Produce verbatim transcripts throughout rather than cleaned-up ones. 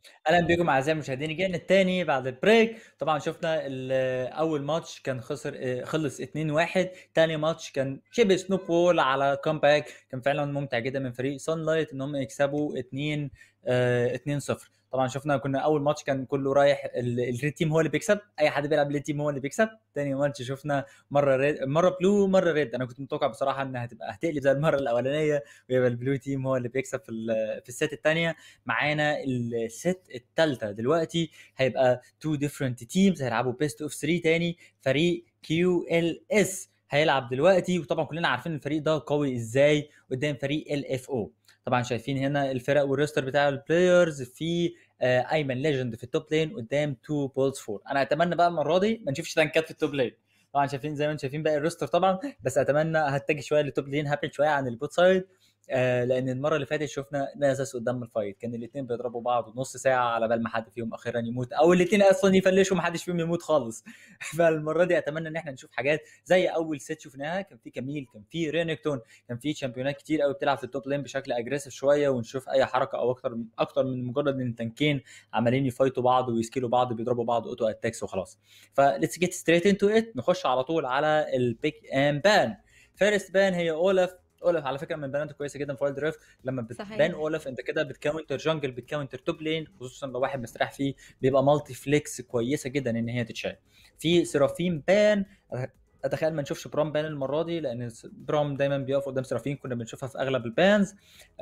اهلا بكم اعزائي المشاهدين. رجعنا التاني بعد البريك. طبعا شفنا ال- اول ماتش كان خسر آه، خلص اتنين واحد. تاني ماتش كان شبه سنو بول على كومباك، كان فعلا ممتع جدا من فريق سان لايت ان هم يكسبوا اتنين آه، اتنين صفر. طبعا شفنا كنا اول ماتش كان كله رايح ال- الريد تيم هو اللي بيكسب، اي حد بيلعب ريد تيم هو اللي بيكسب. تاني ماتش شفنا مره ريد مره بلو مره ريد. انا كنت متوقع بصراحه انها هتبقى هتقلب زي المره الاولانيه ويبقى البلو تيم هو اللي بيكسب في ال- في السيت الثانيه. معانا الست الثالثه دلوقتي هيبقى تو ديفرنت تيمز هيلعبوا بيست اوف ثلاثة تاني. فريق كيو ال اس هيلعب دلوقتي، وطبعا كلنا عارفين الفريق ده قوي ازاي قدام فريق ال اف او. طبعا شايفين هنا الفرق والروستر بتاع البلايرز. في آه، ايمن ليجند في التوب لين قدام تو بولز فور. انا اتمنى بقى المره دي ما نشوفش تانكات في التوب لين. طبعا شايفين زي ما انتم شايفين باقي الروستر طبعا، بس اتمنى هتجي شويه للتوب لين، هبعد شويه عن البوت سايد. آه لان المره اللي فاتت شفنا ناسس قدام الفايت كان الاثنين بيضربوا بعض نص ساعه على بال ما حد فيهم اخيرا يموت، او الاثنين اصلا يفلشوا ما حدش فيهم يموت خالص. فالمره دي اتمنى ان احنا نشوف حاجات زي اول ست شفناها، كان في كميل، كان في رينكتون، كان في شامبيونات كتير قوي بتلعب في التوب لين بشكل اجريسيف شويه، ونشوف اي حركه او اكتر اكتر من مجرد ان تنكين عمالين يفايتوا بعض ويسكيلوا بعض بيضربوا بعض اوتو اتاكس وخلاص. فليتس جيت ستريت انتو ات، نخش على طول على البيك ام بان. فيرست بان هي اولاف. اولف على فكره من بنات كويسه جدا في وايلد ريفت. لما بتبان صحيح. اولف انت كده بتكاونتر جنجل، بتكاونتر توب لين، خصوصا لو واحد مستريح فيه بيبقى مالتي فليكس كويسه جدا ان هي تتشال. في سيرافيم بان، اتخيل ما نشوفش برام بان المره دي لان برام دايما بيقف قدام سيرافيم، كنا بنشوفها في اغلب البانز.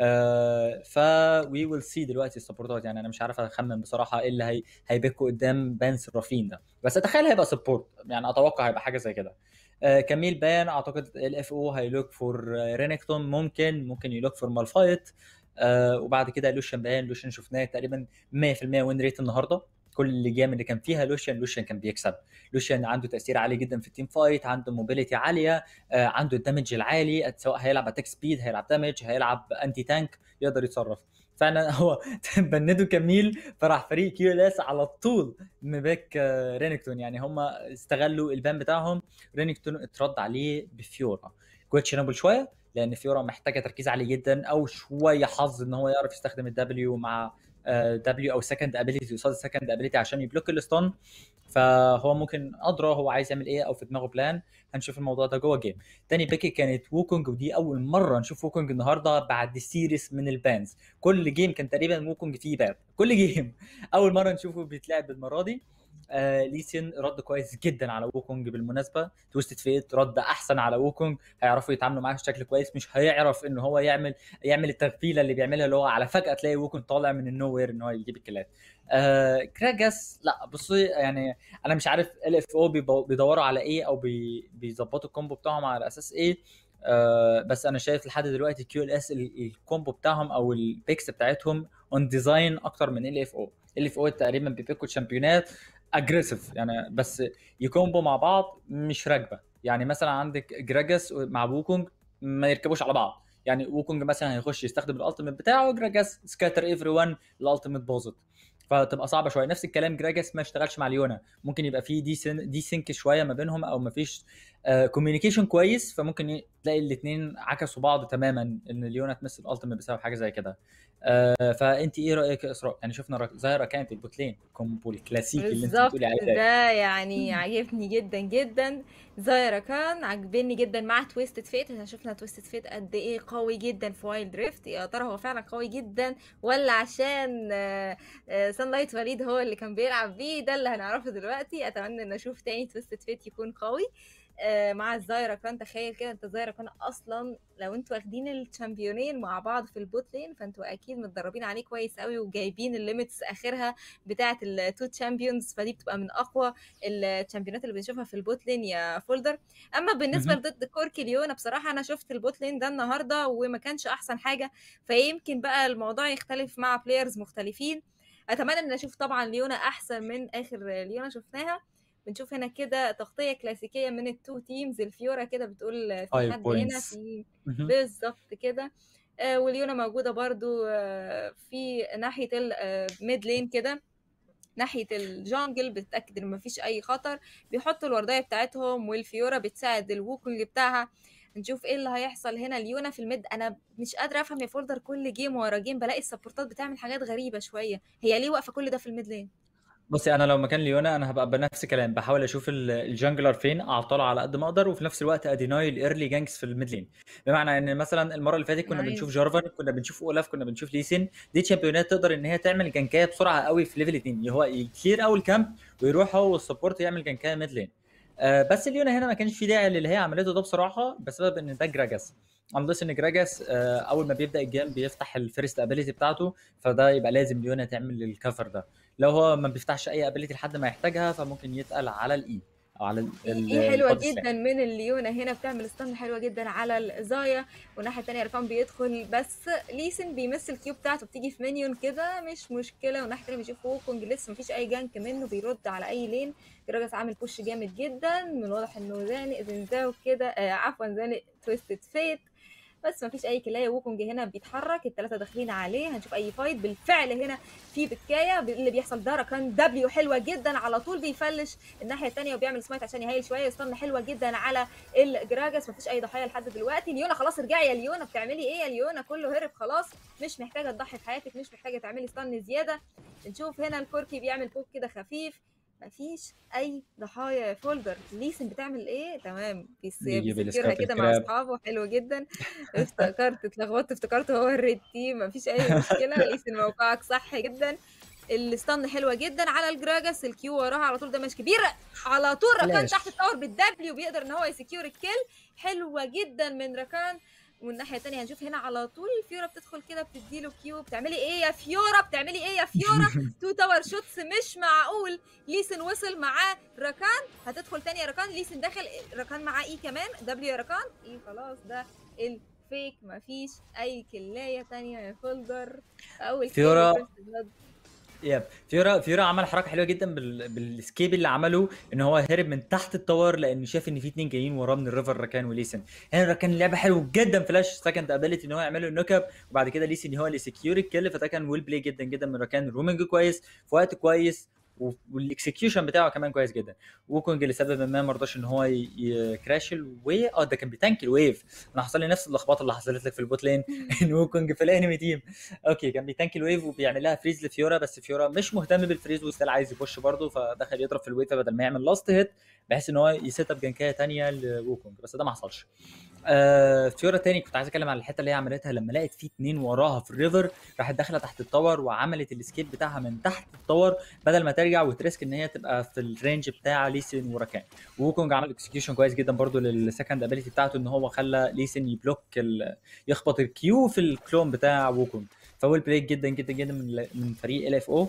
آه ف وي ويل سي دلوقتي السبورتات. يعني انا مش عارف اخمن بصراحه ايه اللي هي هيبكوا قدام بان سيرافيم ده، بس اتخيل هيبقى سبورت، يعني اتوقع هيبقى حاجه زي كده. آه كميل بان اعتقد الاف او هيلوك فور رينكتون، ممكن ممكن يلوك فور مالفايت. آه وبعد كده لوشن بان، لوشن شفناه تقريبا مية في المية وين ريت النهارده. كل اللجام اللي كان فيها لوشن لوشن كان بيكسب. لوشن عنده تاثير عالي جدا في التيم فايت، عنده موبيليتي عاليه، آه عنده الدمج العالي، سواء هيلعب اتاك سبيد، هيلعب دمج، هيلعب انتي تانك، يقدر يتصرف فعلا. هو بنده كميل، فراح فريق كيو ال اس على طول مباك آه، رينكتون. يعني هم استغلوا البان بتاعهم. رينكتون اترد عليه بفيورا كويتشنبل شويه، لان فيورا محتاجه تركيز عالي جدا او شويه حظ ان هو يعرف يستخدم الدبليو مع دبليو او سكند ابيليتي قصاد سكند ابيليتي عشان يبلوك الستون. فهو ممكن ادرى هو عايز يعمل ايه او في دماغه بلان. هنشوف الموضوع ده جوه جيم. تاني بيكي كانت ووكونج، ودي اول مره نشوف ووكونج النهارده بعد سيريس من البانز. كل جيم كان تقريبا ووكونج فيه باب كل جيم. اول مره نشوفه بيتلعب المره دي. آه ليسين رد كويس جدا على ووكونج. بالمناسبه تويستد فيت رد احسن على ووكونج، هيعرفوا يتعاملوا معاه بشكل كويس. مش هيعرف ان هو يعمل يعمل التغفيله اللي بيعملها، اللي هو على فجاه تلاقي ووكونج طالع من النو وير ان هو يجيب الكلات. آه كراجاس لا بصي يعني انا مش عارف ال اف او بيدوروا على ايه او بي بيظبطوا الكومبو بتاعهم على اساس ايه. آه بس انا شايف لحد دلوقتي كيو ال اس الكومبو بتاعهم او البيكس بتاعتهم اون ديزاين اكتر من ال اف او. ال اف او تقريبا بيبيكوا تشامبيونات اجريسيف يعني، بس يكومبو مع بعض مش راكبه. يعني مثلا عندك جراجاس مع ووكونج ما يركبوش على بعض. يعني ووكونج مثلا هيخش يستخدم الالتيميت بتاعه، جراجاس سكاتر ايفري ون، الالتيميت باظت، فتبقى صعبه شويه. نفس الكلام جراجاس ما اشتغلش مع ليونا، ممكن يبقى في دي سن دي سينك شويه ما بينهم او ما فيش كوميونيكيشن كويس، فممكن ي- تلاقي الاثنين عكسوا بعض تماما ان ليونا تمثل الالتيميت بسبب حاجه زي كده. آه فانت ايه رايك يا اسراء؟ يعني شفنا را- ظاهره كانت البوتلين الكومبو الكلاسيكي اللي انت بالظبط، بتقولي عليه ده. ده يعني عجبني جدا جدا. زايرا كان عجبني جدا مع تويستد فيت. احنا شفنا تويستد فيت قد ايه قوي جدا في وايلد دريفت. يا ترى هو فعلا قوي جدا ولا عشان سان لايت وليد هو اللي كان بيلعب بيه؟ ده اللي هنعرفه دلوقتي. اتمنى ان اشوف تاني تويستد فيت يكون قوي آه، مع الزايرا كان. تخيل كده انت الزايرا كان اصلا لو انتوا واخدين الشامبيونين مع بعض في البوت لين فانتوا اكيد متدربين عليه كويس قوي وجايبين الليميتس اخرها بتاعه التو تشامبيونز، فدي بتبقى من اقوى الشامبيونات اللي بنشوفها في البوت لين يا فولدر. اما بالنسبه مهم. لضد كوركي ليونا، بصراحه انا شفت البوت لين ده النهارده وما كانش احسن حاجه، فيمكن بقى الموضوع يختلف مع بلايرز مختلفين. اتمنى ان اشوف طبعا ليونا احسن من اخر ليونا شفناها. بنشوف هنا كده تغطيه كلاسيكيه من التو تيمز. الفيورا كده بتقول في خمسة حد هنا بوينتس. في. بالظبط كده. آه، وليونا موجودة برضو آه، في ناحية الميد لين كده، ناحية الجانجل، بتتأكد ان مفيش اي خطر. بيحطوا الوردية بتاعتهم والفيورا بتساعد الووكينج بتاعها. نشوف ايه اللي هيحصل هنا. ليونا في الميد، انا مش قادره افهم يا فولدر، كل جيم ورا جيم بلاقي السبورتات بتعمل حاجات غريبه شويه، هي ليه واقفه كل ده في الميد لين؟ بصي انا لو مكان ليونا انا هبقى بنفس الكلام، بحاول اشوف ال- الجانجلر فين اعطله على قد ما اقدر، وفي نفس الوقت اديناي الايرلي جانكس في الميد لين. بمعنى ان مثلا المره اللي فاتت كنا بنشوف نايس. جارفن، كنا بنشوف اولاف، كنا بنشوف ليسين. دي تشامبيونات تقدر ان هي تعمل جانكايه بسرعه قوي في ليفل اتنين، هو يكلير اول كامب ويروح هو والسبورت يعمل جانكايه ميد لين. آه بس ليونا هنا ما كانش في داعي للي هي عملته ده بصراحه، بسبب ان ده جراجاس. انلس ان جراجاس آه اول ما بيبدا الجيم بيفتح الفيرست ابيليتي بتاعته، فده يبقى لازم ليونا تعمل الكفر ده. لو هو ما بيفتحش اي ابيليتي لحد ما يحتاجها، فممكن يتقل على الاي او على اي إي حلوه البادي سلام. جدا من الليونه هنا، بتعمل ستان حلوه جدا على الزايا. والناحيه التانيه رفان بيدخل، بس ليسن بيمس الكيو بتاعته بتيجي في مينيون كده مش مشكله. والناحيه التانيه بيشوف ووكونج لسه مفيش اي جانك منه، بيرد على اي لين. جراجاس عامل بوش جامد جدا، من الواضح انه زانق زنزاو كده، آه عفوا زانق تويستد فيت. بس مفيش اي كلايه. ووكونج هنا بيتحرك، الثلاثه داخلين عليه، هنشوف اي فايت. بالفعل هنا في بكايه اللي بيحصل ده. ركان دبليو حلوه جدا على طول بيفلش الناحيه الثانيه وبيعمل سمايت عشان يهيل شويه. استنى حلوه جدا على الجراجاس، مفيش اي ضحايا لحد دلوقتي. ليونا خلاص ارجعي يا ليونا، بتعملي ايه يا ليونا؟ كله هرب خلاص، مش محتاجه تضحي بحياتك، مش محتاجه تعملي استن زياده. نشوف هنا الكوركي بيعمل بوك كده خفيف، مفيش اي ضحايا يا فولدر. ليسن بتعمل ايه؟ تمام، بيس- يجيب بيسكرها السكارب كده مع الكراب. اصحابه، حلو جدا. افتكرت اتلخبطت، افتكرت هو الريد تيم، مفيش اي مشكله. ليسن موقعك صح جدا. الستان حلوه جدا على الجراجاس، الكيو وراها على طول، دمج كبير على طول. ركان تحت فلاش. التاور بالدبليو بيقدر ان هو يسكيور الكيل، حلوه جدا من ركان. والناحيه الثانيه هنشوف هنا على طول فيورا بتدخل كده بتديله كيو. بتعملي ايه يا فيورا؟ بتعملي ايه يا فيورا؟ تو تاور شوتس مش معقول. ليسن وصل معاه ركان، هتدخل تاني يا ركان. ليسن داخل، ركان معاه اي كمان، دبليو يا ركان اي. خلاص ده الفيك، مفيش اي كلايه تانية يا فولدر. اول كيل فيورا. فيرست بلاد. يب فيورا فيورا عمل حركه حلوه جدا بال... بالسكيب اللي عمله، ان هو هرب من تحت التاور لان شاف ان في اتنين جايين وراه من الريفر، راكان وليسن. هنا راكان لعبه حلو جدا، فلاش سكند ابيلتي ان هو يعمل له النوك اب، وبعد كده ليسن هو اللي سكيور الكل، فده كان ويل بلاي جدا جدا من راكان. رومينج كويس في وقت كويس، والاكسكيوشن بتاعه كمان كويس جدا. ووكونج لسبب ما ما رضاش ان هو ي- يكراش الوي، اه ده كان بيتانك الويف. انا حصل لي نفس اللخبطه اللي حصلت لك في البوت لين ان ووكونج في الانمي تيم. اوكي كان بيتانك الويف وبيعمل لها فريز لفيورا، بس فيورا مش مهتم بالفريز وستيل عايز يبوش برضه، فدخل يضرب في الويف بدل ما يعمل لاست هيت، بحيث ان هو يسيت اب جنكايه ثانيه لوكونج، بس ده ما حصلش. آه فيورا تاني كنت عايز اتكلم على الحته اللي هي عملتها لما لقت في اتنين وراها في الريفر، راحت داخله تحت التاور وعملت الاسكيب بتاعها من تحت التاور، بدل ما ترجع وتريسك ان هي تبقى في الرينج بتاع ليسن وراكان. ووكونج عمل اكسكيوشن كويس جدا برضو للسكند ابيليتي بتاعته، ان هو خلى ليسن يبلوك ال... يخبط الكيو في الكلون بتاع ووكونج. فول بلاي جدا جدا جدا من من فريق ال اف او.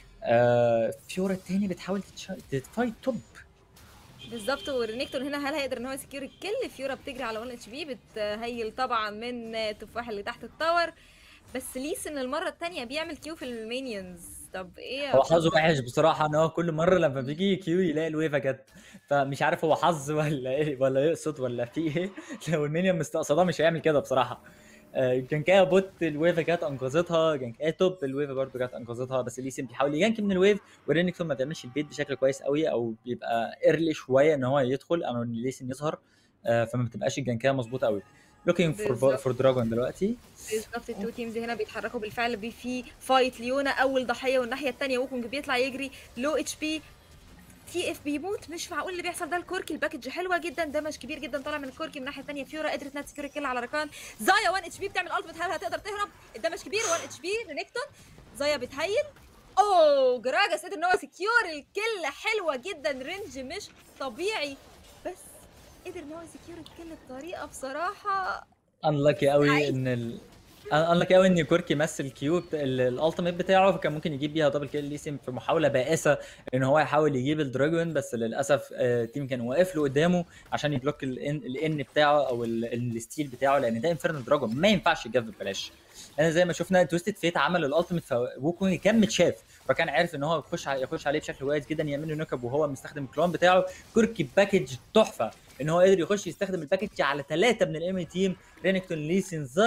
آه فيورا التاني بتحاول تتش... تتفايت توب. بالظبط. ورينيكتون هنا هل هيقدر ان هو يسكيور الكل؟ فيورا بتجري على واحد اتش بي، بتهيل طبعا من التفاح اللي تحت التاور. بس ليسن المره الثانيه بيعمل كيو في المينيونز. طب ايه يا هو حظه فولدر؟ وحش بصراحه، ان هو كل مره لما بيجي كيو يلاقي الويفا جت، فمش عارف هو حظ ولا ايه، ولا يقصد ولا في ايه. لو المينيون مستقصداه مش هيعمل كده بصراحه. آه، جانكايا بوت الويفا جت انقذتها، جانكايا توب الويفا برضو جت انقذتها، بس ليسن بيحاول يجانك من الويف، ورينكتون ما بيعملش البيت بشكل كويس قوي، او بيبقى ايرلي شويه ان هو يدخل او ان ليسن يظهر. آه، فما بتبقاش الجانكايا مظبوطه قوي. لوكينج فور بالظبط. فور دراجون دلوقتي. بالظبط، التو تيمز هنا بيتحركوا بالفعل، بي في فايت. ليونا اول ضحيه، والناحيه الثانيه ووكونج بيطلع يجري لو اتش بي. تي اف بيموت، مش معقول اللي بيحصل ده. الكوركي الباكج حلوه جدا، دمج كبير جدا طالع من الكوركي. من الناحيه الثانيه فيورا قدرت انها تسكيور الكل على ركان. زايا واحد اتش بي بتعمل التيمت، هل هتقدر تهرب؟ الدمج كبير، واحد اتش بي رينيكتون. زايا بتهيل، اوه جراجاس قدر ان هو سكيور الكل، حلوه جدا، رينج مش طبيعي. بس قدر ان هو يسكيور الكل بطريقه بصراحه انلاكي قوي مستحيل. ان ال انلاكي قوي ان كوركي مثل كيو الالتيميت بتاعه، فكان ممكن يجيب بيها دبل كيل ليسم في محاوله بائسه ان هو يحاول يجيب الدراجون، بس للاسف آه، التيم كان واقف له قدامه عشان يبلوك الان الان بتاعه او ال- الستيل بتاعه، لان ده انفيرنال دراجون ما ينفعش يجاب ببلاش. لان زي ما شفنا تويستد فيت عمل الالتيميت، فوكونج كان متشاف، فكان عارف ان هو يخش ع- يخش عليه بشكل كويس جدا، يعمل له نوك اب وهو مستخدم الكلون بتاعه. كوركي باكج تحفه، ان هو قدر يخش يستخدم الباكج على ثلاثه من الام تيم، رينكتون ليسن زايا.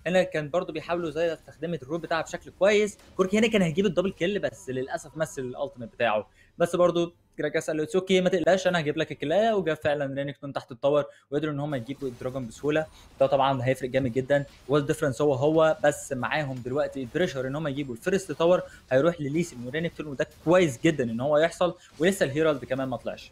هنا كان برضو بيحاولوا زي استخدمت الرول بتاعها بشكل كويس. كوركي هنا كان هيجيب الدبل كيل بس للاسف مثل الالتيميت بتاعه. بس برضو جراجاس قال له اتس اوكي ما تقلقش انا هجيب لك الكلايه، وجاب فعلا رينكتون تحت التاور وقدروا ان هم يجيبوا الدراجون بسهوله. ده طبعا هيفرق جامد جدا. والديفرنس هو هو بس معاهم دلوقتي البريشر ان هم يجيبوا الفيرست تاور هيروح لليسن ورينكتون، وده كويس جدا ان هو يحصل، ولسه الهيرالد كمان ما طلعش.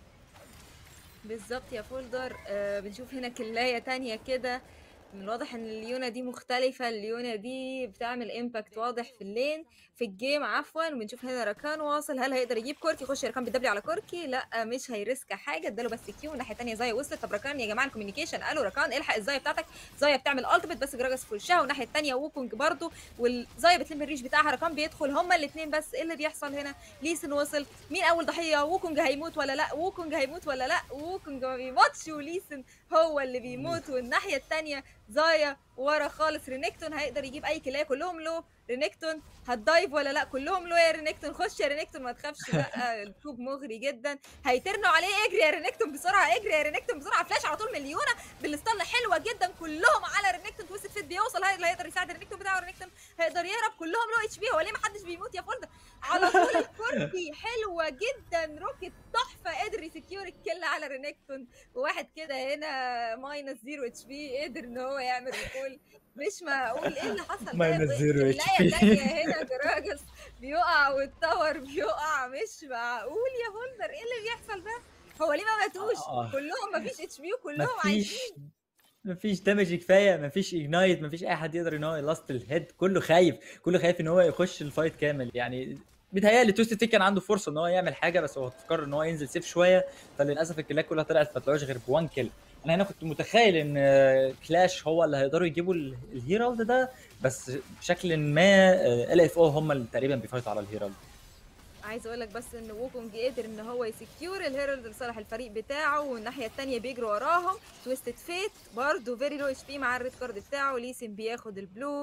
بالظبط يا فولدر. آه بنشوف هنا كلاية تانية كده. من الواضح ان الليونة دي مختلفة، الليونة دي بتعمل امباكت واضح في اللين في الجيم عفوا. وبنشوف هنا راكان واصل، هل هيقدر يجيب كوركي؟ يخش راكان بيدبلي على كوركي، لا مش هيرسك حاجة، اداله بس كيو. الناحية التانية زايا وصلت. طب راكان يا جماعة الكوميونيكيشن قالوا راكان الحق الزايا بتاعتك، زايا بتعمل التيميت بس جراجاس في وشها. والناحية التانية ووكونج برضو والزايا بتلم الريش بتاعها، راكان بيدخل، هما الاثنين بس. ايه اللي بيحصل هنا؟ ليسن وصل، مين اول ضحية؟ ووكونج هيموت ولا لا؟ ووكونج هيموت ولا لا؟ ووكونج ما بيموتش وليسن هو اللي بيموت. والناحية التانية زايا ورا خالص. رينكتون هيقدر يجيب اي كلايه، كلهم لو. رينكتون هتدايف ولا لا؟ كلهم لو يا رينكتون. خش يا رينكتون ما تخافش بقى، الكوب مغري جدا. هيترنوا عليه، اجري يا رينكتون بسرعه، اجري يا رينكتون بسرعه. فلاش على طول مليونه بالستان حلوه جدا، كلهم على رينكتون. تويست فيت بيوصل، هي اللي هيقدر يساعد رينكتون بتاعه. رينكتون هيقدر يهرب، كلهم لو اتش بي. هو ليه ما حدش بيموت يا فولدر؟ على طول الكوركي حلوه جدا، روكيت تحفه، قدر يسكيور الكل على رينكتون. وواحد كده هنا ماينس زيرو اتش بي قدر ان هو يعمل ريكول. مش معقول ايه اللي حصل ده. ماينس زيرو اتش كلاية بي. تانية هنا جراجس بيقع والتاور بيقع. مش معقول يا فولدر، ايه اللي بيحصل ده؟ هو ليه ما ماتوش؟ كلهم مفيش اتش بي وكلهم عايشين. مفيش مفيش دامج كفايه، مفيش اجنايت، مفيش اي حد يقدر ان هو يلاست الهيد. كله خايف، كله خايف ان هو يخش الفايت كامل. يعني بيتهيألي توست تيك كان عنده فرصه ان هو يعمل حاجه، بس هو فكر ان هو ينزل سيف شويه، فللاسف الكلاك كلها طلعت ما طلعوش غير بوان كيل. انا هنا كنت متخيل ان كلاش هو اللي هيقدروا يجيبوا ال- الهيرالد ده، بس بشكل ما ال اف او هم اللي تقريبا بيفايتوا على الهيرالد. عايز اقول لك بس ان ووكونج قدر ان هو يسكيور الهيرالد لصالح الفريق بتاعه، والناحيه الثانيه بيجروا وراهم. تويستد فيت برضه فيري لو اتش بي مع الريد كارد بتاعه. ليسن بياخد البلو.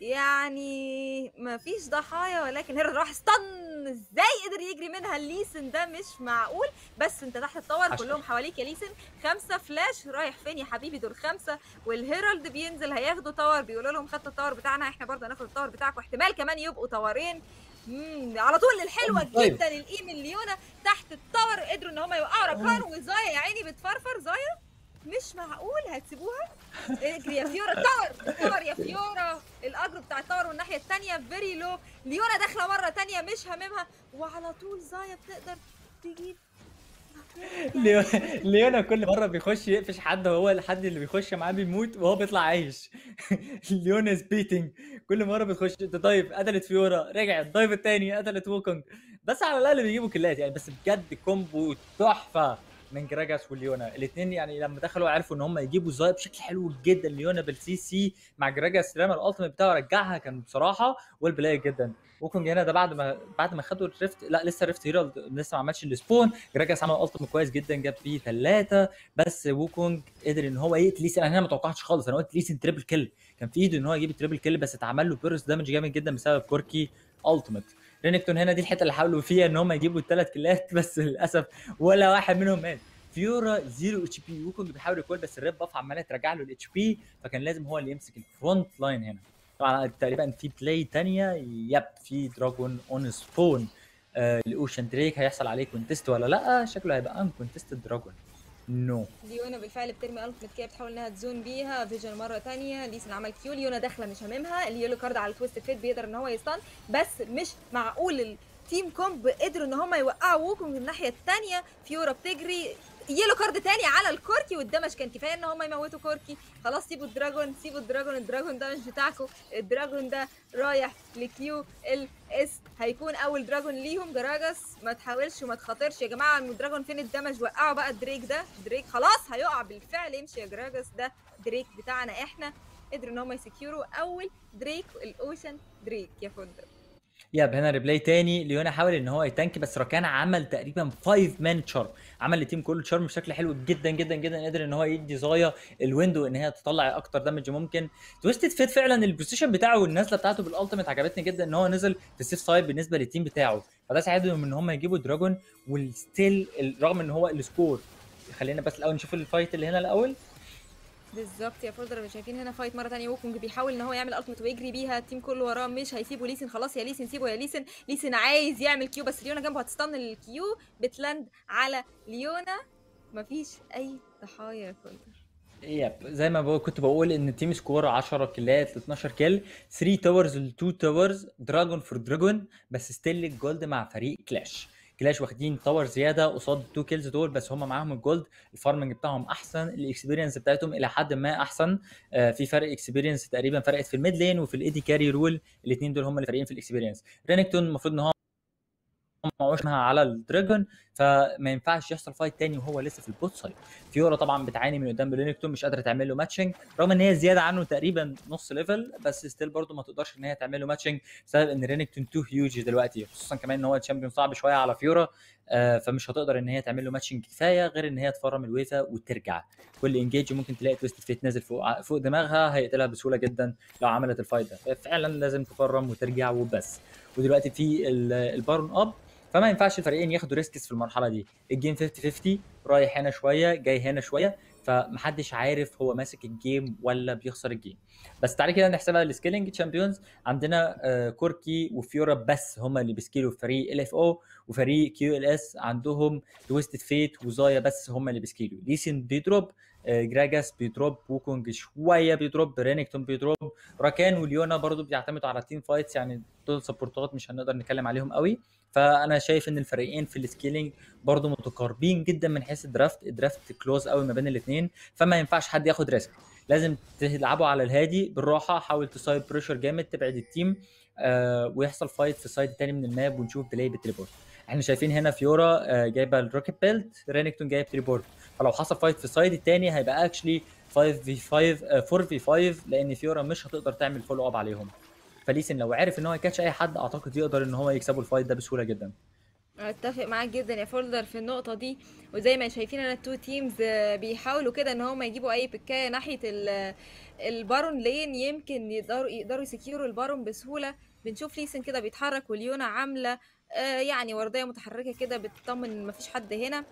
يعني ما فيش ضحايا، ولكن هيرالد راح استن. ازاي قدر يجري منها الليسن ده؟ مش معقول. بس انت تحت التاور، كلهم حواليك يا ليسن. خمسه فلاش، رايح فين يا حبيبي؟ دول خمسه. والهيرالد بينزل هياخدوا تاور، بيقولوا لهم خدتوا التاور بتاعنا، احنا برضه هناخد التاور بتاعكم، احتمال كمان يبقوا تاورين. امم على طول الحلوه طيب. جدا الايم الليونه تحت التاور. قدروا ان هم يوقعوا راكان. وزايا يا عيني بتفرفر. زايا مش معقول هتسيبوها. اجري يا فيورا، تاور تاور يا فيورا. الاجر بتاع التاور والناحيه الثانيه فيري لو. ليونا داخله مره ثانيه مش هاممها، وعلى طول زايا بتقدر تجيب. ليو- ليونا كل مره بيخش يقفش حد، وهو الحد اللي بيخش معاه بيموت وهو بيطلع عايش. ليونا سبيتنج كل مره بتخش تدايف، قتلت فيورا، رجعت دايف التاني قتلت ووكونج. بس على الاقل بيجيبوا كلات يعني. بس بجد كومبو تحفه من جراجاس وليونا الاثنين. يعني لما دخلوا عرفوا ان هم يجيبوا زاي بشكل حلو جدا. ليونا بالسي سي مع جراجاس رمى الالتيميت بتاعه رجعها، كان بصراحه والبلاي جدا. ووكونج هنا ده بعد ما بعد ما خدوا الريفت، لا لسه الريفت هيرالد لسه ما عملش السبون. جراجاس عمل التيميت كويس جدا، جاب فيه ثلاثه. بس ووكونج قدر ان هو يقتل ليسن. انا هنا ما توقعتش خالص، انا قلت ليسن تريبل كيل، كان في ايده ان هو يجيب تريبل كيل، بس اتعمل له بيرس دامج جامد جدا بسبب كوركي التيميت. رينكتون هنا دي الحته اللي حاولوا فيها ان هم يجيبوا الثلاث كيلات، بس للاسف ولا واحد منهم مات. فيورا زيرو اتش بي. ووكونج بيحاول يكول، بس الريب باف عماله ترجع له الاتش بي، فكان لازم هو اللي يمسك الفرونت لاين هنا. طبعا تقريبا في بلاي تانية، يب في دراجون اون سبون. آه الاوشن دريك هيحصل عليه كونتست ولا لا؟ شكله هيبقى ان كونتستد دراجون. نو no. ليونا بالفعل بترمي التمت كده، بتحاول انها تزون بيها. فيجن مره ثانيه، ليسن عمل كيو. ليونا داخله مش هاممها. اليلو كارد على التويست فيت بيقدر ان هو يستان. بس مش معقول التيم كومب قدروا ان هم يوقعوا ووكونج. من الناحيه الثانيه فيورا بتجري. يلو كارد تاني على الكوركي، والدمج كان كفايه ان هم يموتوا كوركي. خلاص سيبوا الدراجون، سيبوا الدراجون. الدراجون ده مش بتاعكم، الدراجون ده رايح لكيو ال اس. هيكون اول دراجون ليهم. جراجاس ما تحاولش وما تخاطرش يا جماعه. الدراجون فين الدمج؟ وقعوا بقى الدريك ده. دريك خلاص هيقع بالفعل. امشي يا جراجاس، ده دريك بتاعنا احنا. قدروا ان هم يسكيوروا اول دريك، الاوشن دريك يا فندم. ياب هنا ريبلاي تاني. ليونا حاول ان هو يتانك، بس راكان عمل تقريبا خمسة مان تشارم، عمل التيم كله تشارم بشكل حلو جدا جدا جدا. قدر ان هو يدي زايا الويندو ان هي تطلع اكتر دامج ممكن. تويستد فيت فعلا البوزيشن بتاعه والنزله بتاعته بالالتيميت عجبتني جدا، ان هو نزل في السيف سايد بالنسبه للتيم بتاعه، فده ساعدهم ان هم يجيبوا دراجون. والستيل رغم ان هو السكور، خلينا بس الاول نشوف الفايت اللي هنا الاول. بالظبط يا فولدر، مش شايفين هنا فايت مره تانية. ووكونج بيحاول ان هو يعمل التيمت ويجري بيها، التيم كله وراه مش هيسيبوا ليسن. خلاص يا ليسن سيبه يا ليسن. ليسن عايز يعمل كيو بس ليونا جنبه هتستن الكيو، بتلاند على ليونا. مفيش اي ضحايا يا فولدر. يب زي ما بقول كنت بقول ان التيم سكور عشرة كيلات ل اتناشر كيل، ثري تاورز ل تو تاورز، دراجون فور دراجون، بس ستيل الجولد مع فريق كلاش. كلاش واخدين تاور زياده قصاد التو كيلز دول، بس هم معاهم الجولد، الفارمنج بتاعهم احسن، الاكسبيرينس بتاعتهم الى حد ما احسن. آه في فرق اكسبيرينس تقريبا، فرقت في الميد لين وفي الايدي كاري رول، الاثنين دول هم اللي فارقين في الاكسبيرينس. رينكتون المفروض ان هو معوشها على الدراجون، فما ينفعش يحصل فايت تاني وهو لسه في البوت سايد. فيورا طبعا بتعاني من قدام رينكتون، مش قادره تعمل له ماتشنج رغم ان هي زياده عنه تقريبا نص ليفل، بس ستيل برضه ما تقدرش ان هي تعمل له ماتشنج بسبب ان رينكتون تو هيوج دلوقتي، خصوصا كمان ان هو تشامبيون صعب شويه على فيورا. آه فمش هتقدر ان هي تعمل له ماتشنج كفايه غير ان هي تفرم الويفا وترجع. كل انجيج ممكن تلاقي تويست فيت نازل فوق فوق دماغها، هيقتلها بسهوله جدا لو عملت الفايت ده. فعلا لازم تفرم وترجع وبس. ودلوقتي في البارون اب، فما ينفعش الفريقين ياخدوا ريسكس في المرحله دي. الجيم خمسين خمسين، رايح هنا شويه جاي هنا شويه، فمحدش عارف هو ماسك الجيم ولا بيخسر الجيم. بس تعالى كده نحسبها السكيلينج تشامبيونز. عندنا آه كوركي وفيورا بس هم اللي بيسكيلوا، فريق ال اف او وفريق كيو ال اس عندهم تويستد فيت وزايا بس هم اللي بيسكيلوا. ليسن بيدروب، آه جراجاس بيدروب، ووكونج شويه بيدروب، رينكتون بيدروب، راكان وليونا برضو بيعتمدوا على تيم فايتس، يعني دول سبورتات مش هنقدر نتكلم عليهم قوي. فانا شايف ان الفريقين في السكيلينج برضو متقاربين جدا من حيث الدرافت، الدرافت كلوز قوي ما بين الاثنين، فما ينفعش حد ياخد ريسك. لازم تلعبوا على الهادي بالراحه، حاول تسايد بريشر جامد تبعد التيم، آه ويحصل فايت في السايد الثاني من الماب ونشوف ديلي بالتليبورت. احنا شايفين هنا فيورا آه جايبه الروكيت بيلت، رينكتون جايب تليبورت، فلو حصل فايت في السايد الثاني هيبقى اكشلي خمسة في خمسة، أربعة في خمسة، لان فيورا مش هتقدر تعمل فولو اب عليهم. فليسن لو عرف ان هو يكاتش اي حد، اعتقد يقدر ان هو يكسبوا الفايت ده بسهوله جدا. اتفق معاك جدا يا فولدر في النقطه دي. وزي ما شايفين انا التو تيمز بيحاولوا كده ان هم يجيبوا اي بكايه ناحيه ال- البارون لين، يمكن يقدروا يقدروا يسكيوروا البارون بسهوله. بنشوف ليسن كده بيتحرك، وليونا عامله آه، يعني ورديه متحركه كده بتطمن ان مفيش حد هنا.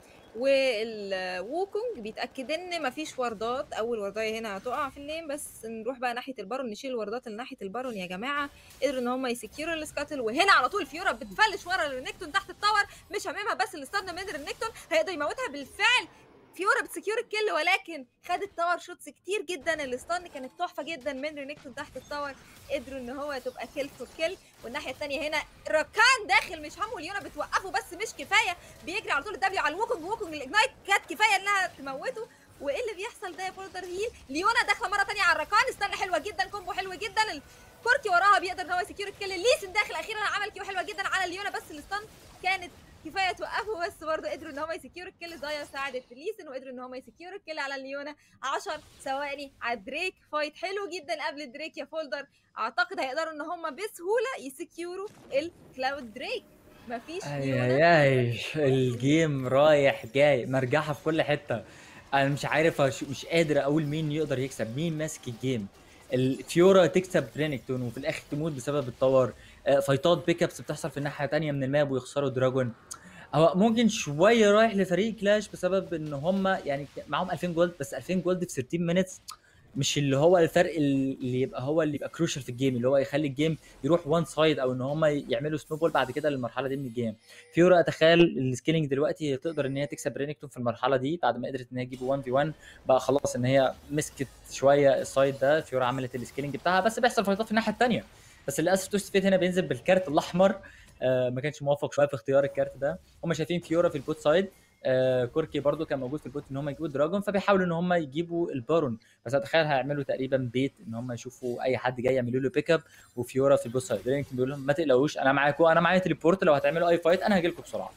والووكونج بيتاكد ان مفيش وردات، اول ورديه هنا هتقع في اللين. بس نروح بقى ناحيه البارون، نشيل الوردات اللي ناحيه البارون يا جماعه. قدروا ان هم يسكيوروا السكاتل، وهنا على طول فيورا بتفلش ورا رينكتون تحت التاور، مش هاممها بس الاستان من رينكتون، هيقدر يموتها بالفعل. فيورا بتسكيور الكل، ولكن خدت تاور شوتس كتير جدا. الاستان كانت تحفه جدا من رينكتون تحت التاور، قدروا ان هو تبقى كيل فور كيل. والناحيه الثانيه هنا راكان داخل مش همه، ليونا بتوقفه بس مش كفايه، بيجري على طول الدبليو على الووكونج. ووكونج الاجنايت كانت كفايه انها تموته. وايه اللي بيحصل ده يا فولدر هيل؟ ليونا داخله مره ثانيه على الراكان، استنى حلوه جدا، كومبو حلو جدا. كوركي وراها بيقدر ان هو يسكيور الكل. ليسن داخل اخيرا عمل كيو حلوه جدا على ليونا، بس الستان كانت كفايه توقفه، بس برضه قدروا ان هم يسكيور الكل. زايا ساعدت ليسن وقدروا ان هم يسكيور الكل على ليونا. عشر ثواني على دريك، فايت حلو جدا قبل دريك يا فولدر. اعتقد هيقدروا ان هم بسهوله يسكيوروا الكلاود دريك. مفيش اي ليونا اي تقدر اي الجيم رايح جاي مرجحه في كل حته. انا مش عارف أش... مش قادر اقول مين يقدر يكسب، مين ماسك الجيم. الفيورا تكسب رينكتون وفي الاخر تموت بسبب التاور. آه، فايتات بيك ابس بتحصل في الناحيه الثانيه من الماب ويخسروا دراجون. هو ممكن شويه رايح لفريق كلاش بسبب ان هم يعني معاهم ألفين جولد، بس ألفين جولد في تلتاشر مينتس مش اللي هو الفرق اللي يبقى هو اللي يبقى كروشال في الجيم، اللي هو يخلي الجيم يروح وان سايد او ان هم يعملوا سنوبول بعد كده للمرحله دي من الجيم. فيورا اتخيل السكيلينج دلوقتي تقدر ان هي تكسب رينكتون في المرحله دي بعد ما قدرت ان هي تجيب واحد في واحد، بقى خلاص ان هي مسكت شويه السايد ده. فيورا عملت السكيلينج بتاعها، بس بيحصل فايتات في الناحيه الثانيه. بس للاسف توست فيت هنا بينزل بالكارت الاحمر، آه ما كانش موفق شويه في اختيار الكارت ده. هم شايفين فيورا في البوت سايد، آه كوركي برضو كان موجود في البوت ان هم يجيبوا دراجون، فبيحاولوا ان هم يجيبوا البارون. بس اتخيل هيعملوا تقريبا بيت ان هم يشوفوا اي حد جاي يعملوا له بيك اب، وفيورا في البوت سايد. رينكتون بيقول لهم ما تقلقوش انا معاكم، انا معايا تليبورت، لو هتعملوا اي فايت انا هاجي لكم بسرعه.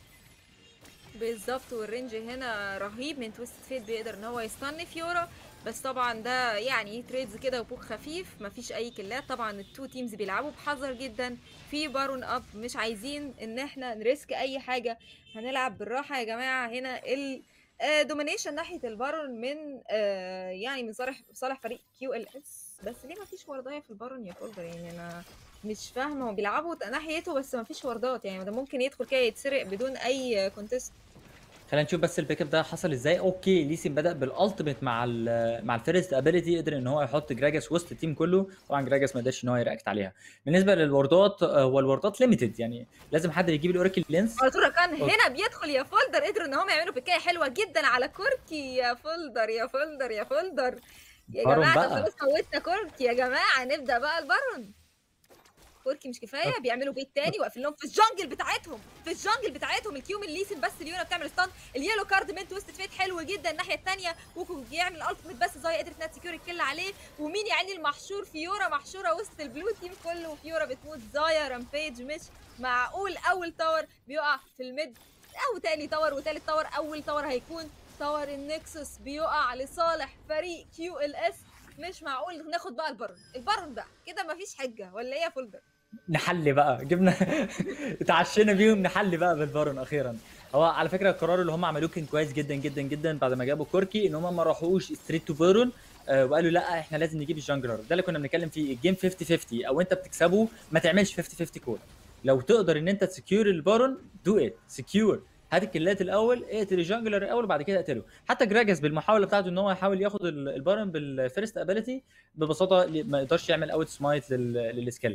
بالظبط. والرينج هنا رهيب من تويست فيت، بيقدر ان هو يستني فيورا. بس طبعا ده يعني تريدز كده وبوك خفيف، مفيش اي كلات. طبعا التو تيمز بيلعبوا بحذر جدا في بارون اب، مش عايزين ان احنا نريسك اي حاجه، هنلعب بالراحه يا جماعه. هنا ال دومينيشن ناحيه البارون من آه يعني من صالح صالح فريق كيو ال اس. بس ليه مفيش ورديه في البارون يا فولدر؟ يعني انا مش فاهمه، هو بيلعبوا ناحيته بس مفيش وردات، يعني ده ممكن يدخل كده يتسرق بدون اي كونتست. خلينا نشوف بس البيك اب ده حصل ازاي. اوكي ليسين بدأ بالالتيميت مع ال مع الفيرست ابيليتي، قدر ان هو يحط جراجاس وسط التيم كله. طبعا جراجاس ما قدرش ان هو يرياكت عليها. بالنسبه للوردات، آه، هو الوردات ليميتد، يعني لازم حد يجيب الاوراكل لينس. ارتورا كان هنا بيدخل يا فولدر، قدروا ان هم يعملوا بيكايه حلوه جدا على كوركي. يا فولدر يا فولدر يا فولدر يا بارون جماعه، طب بقى. خلاص موتنا كوركي يا جماعه، نبدا بقى البارون. كوركي مش كفايه، بيعملوا بيت تاني واقفين لهم في الجنجل بتاعتهم، في الجنجل بتاعتهم الكيو من ليسن، بس ليونا بتعمل ستان. اليلو كارد من تويستد فيت حلو جدا. الناحيه الثانيه ووكو بيعمل التيميت، بس زي قدرت انها تسكيور الكل عليه. ومين يعني المحشور؟ فيورا محشوره وسط البلو تيم كله، وفيورا بتموت. زايا رامبيج مش معقول، اول تاور بيقع في الميد، او تاني تاور وتالت تاور. اول تاور هيكون تاور النكسس بيقع لصالح فريق كيو ال اس. مش معقول. ناخد بقى البارون، البارون بقى كده مفيش حجه ولا ايه يا فولدر؟ نحل بقى، جبنا اتعشينا بيهم، نحل بقى بالبارون اخيرا. هو على فكره القرار اللي هم عملوه كان كويس جدا جدا جدا بعد ما جابوا كوركي، ان هم ما راحوش ستريت تو بارون. آه وقالوا لا احنا لازم نجيب الجانجلر. ده اللي كنا بنتكلم فيه، الجيم خمسين خمسين، او انت بتكسبه ما تعملش خمسين خمسين كول. لو تقدر ان انت تسكيور البارون دو ات سكيور، هات الكلات الاول، اقتل الجانجلر الاول وبعد كده اقتله. حتى جراجاس بالمحاوله بتاعته ان هو يحاول ياخد البارون بالفيرست ابيليتي، ببساطه ما يقدرش يعمل اوت سمايت للسكيل.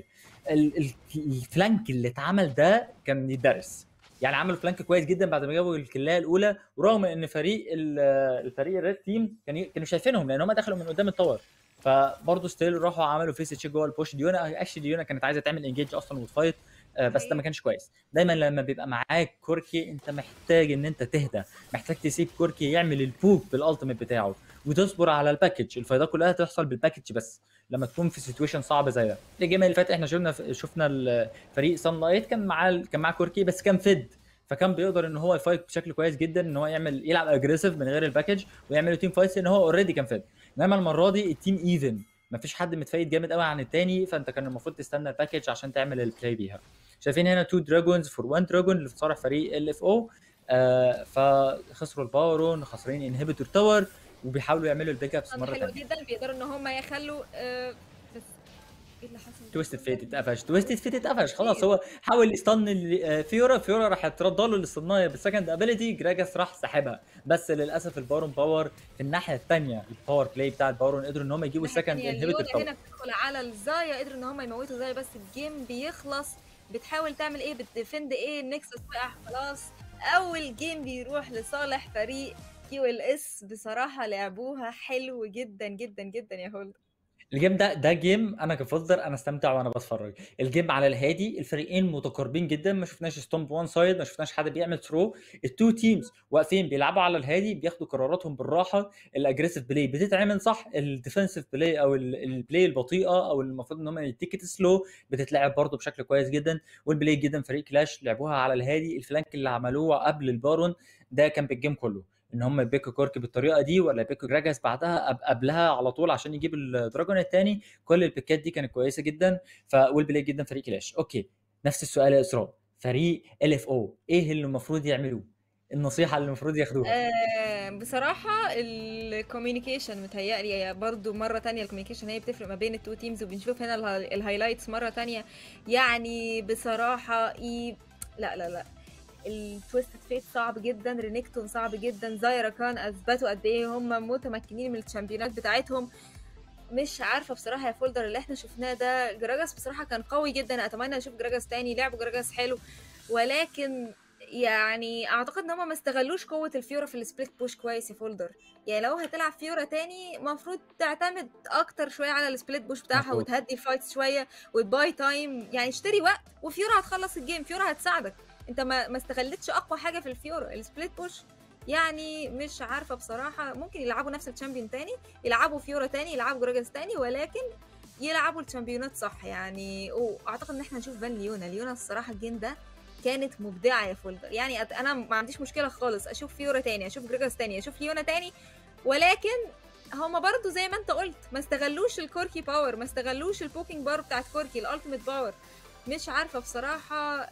الفلانك اللي اتعمل ده كان يدرس، يعني عملوا فلانك كويس جدا بعد ما جابوا الكلايه الاولى، ورغم ان فريق الفريق الريد تيم كان كانوا شايفينهم لان هم دخلوا من قدام التور، فبرضه ستيل راحوا عملوا فيس تشيك جوه البوش. ديونا اكشلي ديونا كانت عايزه تعمل انجيج اصلا وتفايت، بس ده ما كانش كويس. دايما لما بيبقى معاك كوركي انت محتاج ان انت تهدى، محتاج تسيب كوركي يعمل البوك بالالتيميت بتاعه وتصبر على الباكج. الفايدات كلها تحصل بالباكج بس لما تكون في سيتويشن صعب زي ده. الجيم اللي فات احنا شفنا شفنا الفريق سان لايت كان معاه كان معاه كوركي بس كان فيد، فكان بيقدر ان هو يفايت بشكل كويس جدا، ان هو يعمل يلعب اجريسيف من غير الباكج ويعمل تيم فايتس، ان هو اوريدي كان فيد. انما المره دي التيم ايفن، مفيش حد متفايت جامد قوي عن التاني، فانت كان المفروض تستنى الباكج عشان تعمل البلاي بيها. شايفين هنا تو دراجونز فور واحد دراجون اللي في صالح فريق ال اف او. آه فخسروا الباورون، خسرين انهبيتور تاور، وبيحاولوا يعملوا البيك ابس مره حلو ثانيه. جدا، بيقدروا ان هم يخلوا آه بس ايه اللي حصل؟ تويستد فيت اتقفش، تويستد فيت اتقفش خلاص. هو حاول يستن فيورا، فيورا راح ترد له الاستنايه بالسكند ابيليتي، جراجاس راح سحبها. بس للاسف البارون باور في الناحيه الثانيه، الباور بلاي بتاع البارون قدروا ان هم يجيبوا السكند انهبيتور ليونا تاور. هنا بتدخل على الزايا، قدروا ان هم يموتوا زايا، بس الجيم بيخلص. بتحاول تعمل ايه؟ بتديفند ايه؟ النكسس وقع خلاص. اول جيم بيروح لصالح فريق كيو ال اس. بصراحه لعبوها حلو جدا جدا جدا يا هولد. الجيم ده ده جيم انا كفولدر انا استمتع وانا بتفرج. الجيم على الهادي، الفريقين متقاربين جدا، ما شفناش ستومب وان سايد، ما شفناش حد بيعمل ثرو. التو تيمز واقفين بيلعبوا على الهادي، بياخدوا قراراتهم بالراحه. الاجريسيف بلاي بتتعمل صح، الديفensive بلاي او البلاي البطيئه او المفروض ان هم يتيكت سلو بتتلعب برده بشكل كويس جدا. والبلاي جدا فريق كلاش لعبوها على الهادي. الفلانك اللي عملوه قبل البارون ده كان بالجيم كله، ان هم يبيكوا كورك بالطريقه دي ولا يبيكوا جراجاس بعدها قبلها على طول عشان يجيب الدراجون الثاني. كل البيكات دي كانت كويسه جدا. فويل جدا فريق كلاش. اوكي نفس السؤال يا اسراء، فريق ال اف او ايه اللي المفروض يعملوه؟ النصيحه اللي المفروض ياخدوها؟ آه بصراحة الكوميونيكيشن متهيألي برضو مرة تانية، الكوميونيكيشن هي بتفرق ما بين التو تيمز، وبنشوف هنا اله- الهايلايتس مرة تانية. يعني بصراحة إيه، لا لا لا التويستد فيت صعب جدا، رينيكتون صعب جدا، زايرا كان اثبتوا قد ايه هم متمكنين من الشامبيونات بتاعتهم. مش عارفه بصراحه يا فولدر، اللي احنا شفناه ده جراجاس بصراحه كان قوي جدا. اتمنى اشوف جراجاس تاني، لعبوا جراجاس حلو، ولكن يعني اعتقد ان هم ما استغلوش قوه الفيورا في السبليت بوش كويس يا فولدر. يعني لو هتلعب فيورا تاني المفروض تعتمد اكتر شويه على السبليت بوش بتاعها، مظبوط. وتهدي الفايتس شويه وتباي تايم، يعني اشتري وقت، وفيورا هتخلص الجيم، فيورا هتساعدك. انت ما ما استغلتش اقوى حاجه في الفيورا، السبليت بوش. يعني مش عارفه بصراحه، ممكن يلعبوا نفس الشامبيون تاني، يلعبوا فيورا تاني، يلعبوا جراجاس تاني، ولكن يلعبوا الشامبيونات صح يعني. واعتقد ان احنا نشوف فان ليونا. ليونا الصراحه الجيم ده كانت مبدعه يا فولدر. يعني انا ما عنديش مشكله خالص اشوف فيورا تاني، اشوف جراجاس تاني، اشوف ليونا تاني، ولكن هما برضو زي ما انت قلت ما استغلوش الكوركي باور، ما استغلوش البوكينج باور بتاعت كوركي، الالتيميت باور. مش عارفه بصراحه.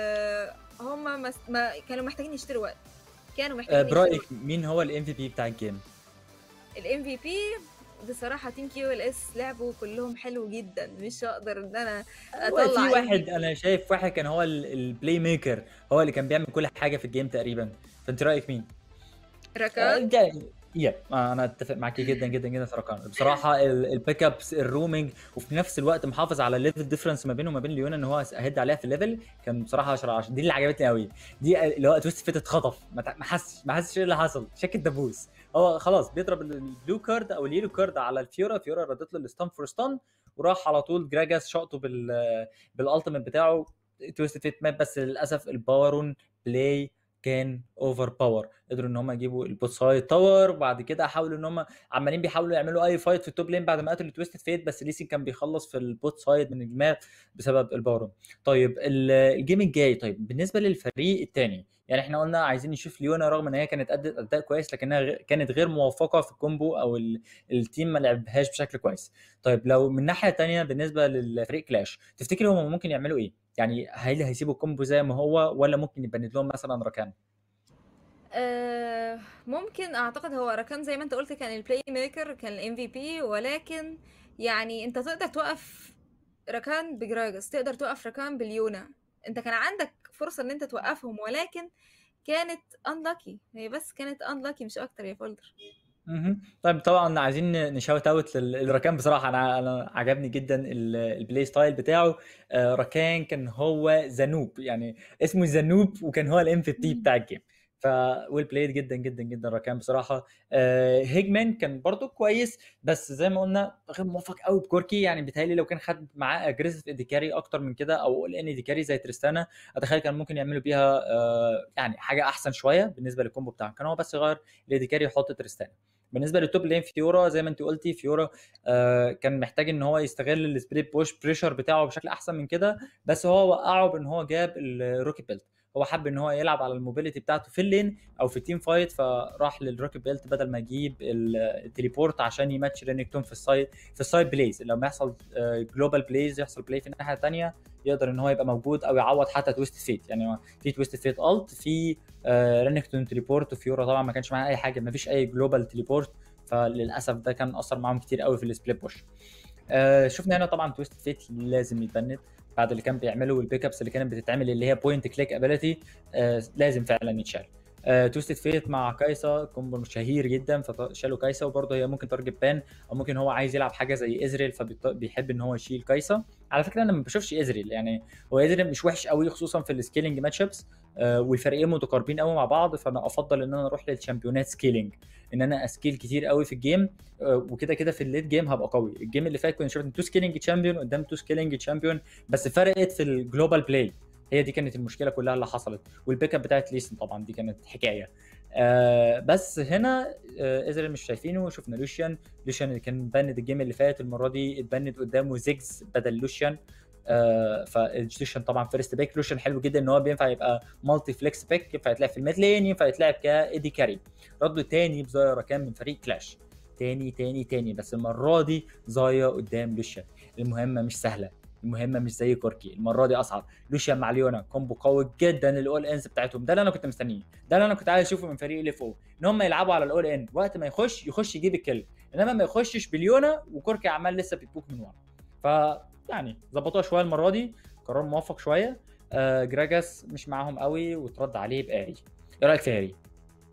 آه هما ما, ما كانوا محتاجين يشتروا وقت، كانوا محتاجين آه برايك مين هو الام في بي بتاع الجيم؟ الام في بي بصراحة تيم كيو ال اس لعبوا كلهم حلو جدا، مش هقدر ان انا هو في اطلع ام في واحد بي. انا شايف واحد كان هو البلاي ميكر، هو اللي كان بيعمل كل حاجه في الجيم تقريبا. فانت رايك مين؟ آه، راكان. ده يا آه، انا اتفق معاكي جدا جدا جدا في رقم بصراحه. البيك ابس الرومينج، وفي نفس الوقت محافظ على الليفل ديفرنس ما بينه وما بين ليونا، ان هو اهد عليها في الليفل. كان بصراحه عشرة على عشرة. دي اللي عجبتني قوي. دي اللي هو تويست فيت اتخطف، ما تع- ما حسش ما حسش ايه اللي حصل، شك الدبوس. هو خلاص بيضرب البلو كارد او اليلو كارد على الفيورا، فيورا ردت له الستان فور ستان، وراح على طول جراجاس شاطه بال بالالتيميت بتاعه. تويست فيت مات، بس للاسف البارون بلاي كان اوفر باور. قدروا ان هم يجيبوا البوت سايد تاور، وبعد كده حاولوا ان هم عمالين بيحاولوا يعملوا اي فايت في التوب لين بعد ما قتلوا تويستد فيت، بس ليسين كان بيخلص في البوت سايد من الجماع بسبب البارون. طيب ال- الجيم الجاي، طيب بالنسبه للفريق الثاني، يعني احنا قلنا عايزين نشوف ليونا، رغم ان هي كانت ادت اداء كويس لكنها غ- كانت غير موفقه في الكومبو، او ال- التيم ما لعبهاش بشكل كويس. طيب لو من ناحيه تانية بالنسبه للفريق كلاش، تفتكر هم ممكن يعملوا ايه؟ يعني هل هيسيبوا الكومبو زي ما هو، ولا ممكن يبند لهم مثلا ركان؟ آه ممكن اعتقد هو راكان زي ما انت قلت كان البلاي ميكر، كان الام في بي، ولكن يعني انت تقدر توقف راكان بجراجس، تقدر توقف راكان بليونا، انت كان عندك فرصة ان انت توقفهم، ولكن كانت unlucky، هي بس كانت unlucky مش اكتر يا فولدر. مهم. طيب طبعا عايزين نشاوت اوت للركان. بصراحه انا انا عجبني جدا ال- البلاي ستايل بتاعه. آه، ركان كان هو زنوب، يعني اسمه زنوب، وكان هو الام في بي مم. بتاع الجيم. ف ويل بلايد جدا جدا جدا ركان بصراحه. آه، هيجمان كان برضو كويس، بس زي ما قلنا غير موفق قوي بكوركي. يعني بيتهيألي لو كان خد معاه اجريسيف ايديكاري اكتر من كده، او اول ان ايديكاري زي تريستانا، اتخيل كان ممكن يعملوا بيها آه، يعني حاجه احسن شويه بالنسبه للكومبو بتاعه. كان هو بس يغير الايديكاري يحط تريستانا. بالنسبه للتوب لين فيورا، زي ما انت قلتي، فيورا آه كان محتاج ان هو يستغل السبريت بوش بريشر بتاعه بشكل احسن من كده، بس هو وقعه بان هو جاب الروكي بيلت. هو حب ان هو يلعب على الموبيليتي بتاعته في اللين او في التيم فايت، فراح للروكي بيلت بدل ما يجيب التليبورت عشان يماتش رينكتون في السايد في السايد بلايز. لما يحصل جلوبال بلايز، يحصل بلاي في الناحيه الثانيه، يقدر ان هو يبقى موجود او يعوض حتى تويست فيت. يعني في تويست فيت الت، في آه رينكتون تليبورت، وفيورا طبعا ما كانش معاه اي حاجه، ما فيش اي جلوبال تليبورت، فللاسف ده كان اثر معاهم كتير قوي في السبليت بوش. آه شفنا هنا طبعا تويست فيت لازم يتبند بعد اللي كان بيعمله، والبيك ابس اللي كانت بتتعمل اللي هي بوينت كليك ابيلتي، آه لازم فعلا يتشال. آه تويستد فيت مع كايسا كومبو شهير جدا، فشالوا كايسا. وبرضه هي ممكن تارجت بان، او ممكن هو عايز يلعب حاجه زي ازريل، فبيحب ان هو يشيل كايسا. على فكره انا ما بشوفش ازريل، يعني هو ازريل مش وحش قوي خصوصا في السكيلينج ماتش ابس، آه والفريقين متقاربين قوي مع بعض. فانا افضل ان انا اروح للشامبيونات سكيلينج، ان انا اسكيل كتير قوي في الجيم، وكده كده في الليت جيم هبقى قوي. الجيم اللي فات كنا شفنا تو سكيلينج تشامبيون قدام تو سكيلينج تشامبيون، بس فرقت في الجلوبال بلاي. هي دي كانت المشكله كلها اللي حصلت. والبيك اب بتاعت ليسن طبعا دي كانت حكايه. آه بس هنا آه ازرائيل مش شايفينه. شفنا لوشيان، لوشيان اللي كان بند الجيم اللي فات، المره دي اتبند قدامه زيجز بدل لوشيان. آه فلوشيان طبعا فيرست بيك. لوشيان حلو جدا ان هو بينفع يبقى مالتي فليكس بيك، ينفع يتلعب في الميد لين، ينفع يتلعب كايدي كاري. ردوا تاني بزايا ركان من فريق كلاش، تاني تاني تاني، بس المره دي زايا قدام لوشيان. المهمه مش سهله، المهمه مش زي كوركي، المره دي اصعب. لوشيان مع ليونا كومبو قوي جدا. الاول انز بتاعتهم ده اللي انا كنت مستنيه، ده اللي انا كنت عايز اشوفه من فريق اللي فوق، ان هم يلعبوا على الاول ان، وقت ما يخش يخش يجيب الكل، انما ما يخشش بليونا وكوركي عمال لسه بيبوك من ورا. ف يعني ظبطوها شويه المره دي، قرار موفق شويه. آه جراجاس مش معاهم قوي، وترد عليه باري. ايه رايك في اري؟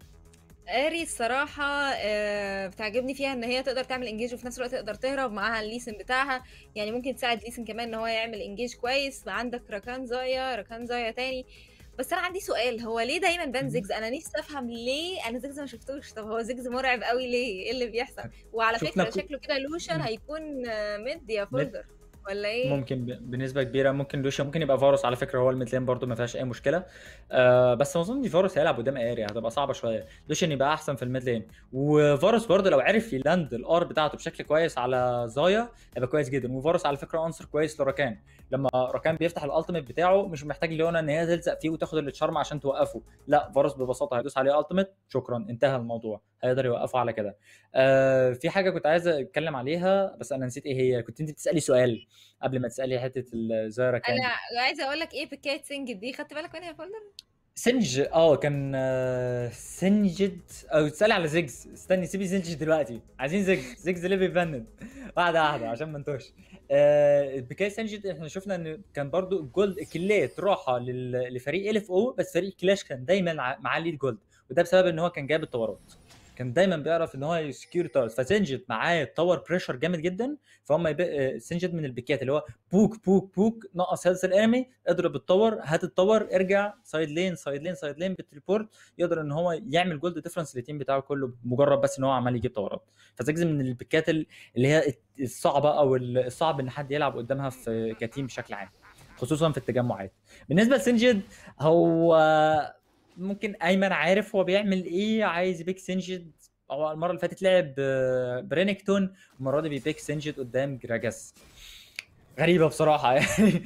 اري الصراحة آه، بتعجبني فيها ان هي تقدر تعمل انجيج، وفي نفس الوقت تقدر تهرب معاها الليسن بتاعها، يعني ممكن تساعد ليسن كمان ان هو يعمل انجيج كويس. عندك راكان زايا، راكان زايا تاني. بس انا عندي سؤال، هو ليه دايما بان زيجز؟ انا نفسي افهم ليه. انا زيجز ما شفتوش، طب هو زيجز مرعب قوي ليه؟ ايه اللي بيحصل؟ وعلى شفنا فكرة كو... شكله كده لوشن هيكون آه، مد يا مت فولدر، ولا ايه؟ ممكن ب- بنسبه كبيره ممكن لوشيا، ممكن يبقى فارس. على فكره هو الميدلين برضو ما فيهاش اي مشكله. آه بس ما اظنش فارس هيلعب قدام اري، هتبقى صعبه شويه. لوشيان يبقى احسن في الميدلين. وفارس برضو لو عرف يلاند الار بتاعته بشكل كويس على زايا هيبقى كويس جدا. وفارس على فكره عنصر كويس لراكان، لما راكان بيفتح الالتيميت بتاعه مش محتاج ليونا ان هي تلزق فيه وتاخد التشارم عشان توقفه، لا فارس ببساطه هيدوس عليه التيميت، شكرا انتهى الموضوع، هيقدر يوقفه على كده. آه في حاجه كنت عايز اتكلم عليها بس انا نسيت ايه هي. كنت انت بتسالي سؤال قبل ما تسالي حته الزايرة كان دي. انا عايزه اقول لك ايه، بكايه سنجد دي خدت بالك منها يا فولدر؟ سنج اه كان آه، سنجد او تسألي على زيجز. استني سيبي سنج دلوقتي، عايزين زيجز. زيجز ليه بيفند؟ واحده واحده عشان ما نتوهش. آه بكاية سنجد احنا شفنا ان كان برضو الجولد كلات راحه لل- لفريق الف او، بس فريق كلاش كان دايما ع- معاه ليد جولد، وده بسبب ان هو كان جايب الطورات. كان دايما بيعرف ان هو يسكيور تاورز، فسنجد معاه تاور بريشر جامد جدا. فهم يب... آه، سنجد من البيكات اللي هو بوك بوك بوك، نقص هيلث الانمي، اضرب التاور، هات التاور، ارجع سايد لين سايد لين سايد لين بالتليبورت. يقدر ان هو يعمل جولد ديفرنس للتيم بتاعه كله، مجرد بس ان هو عمال يجيب تاورات. فزجز من البيكات ال- اللي هي الصعبه، او الصعب ان حد يلعب قدامها في كتيم بشكل عام، خصوصا في التجمعات. بالنسبه لسنجد، هو ممكن ايمن عارف هو بيعمل ايه، عايز يبيك سنجد. هو المره اللي فاتت لعب آه، برينكتون، المره دي بيبيك سنجد قدام جراجاس. غريبه بصراحه يعني.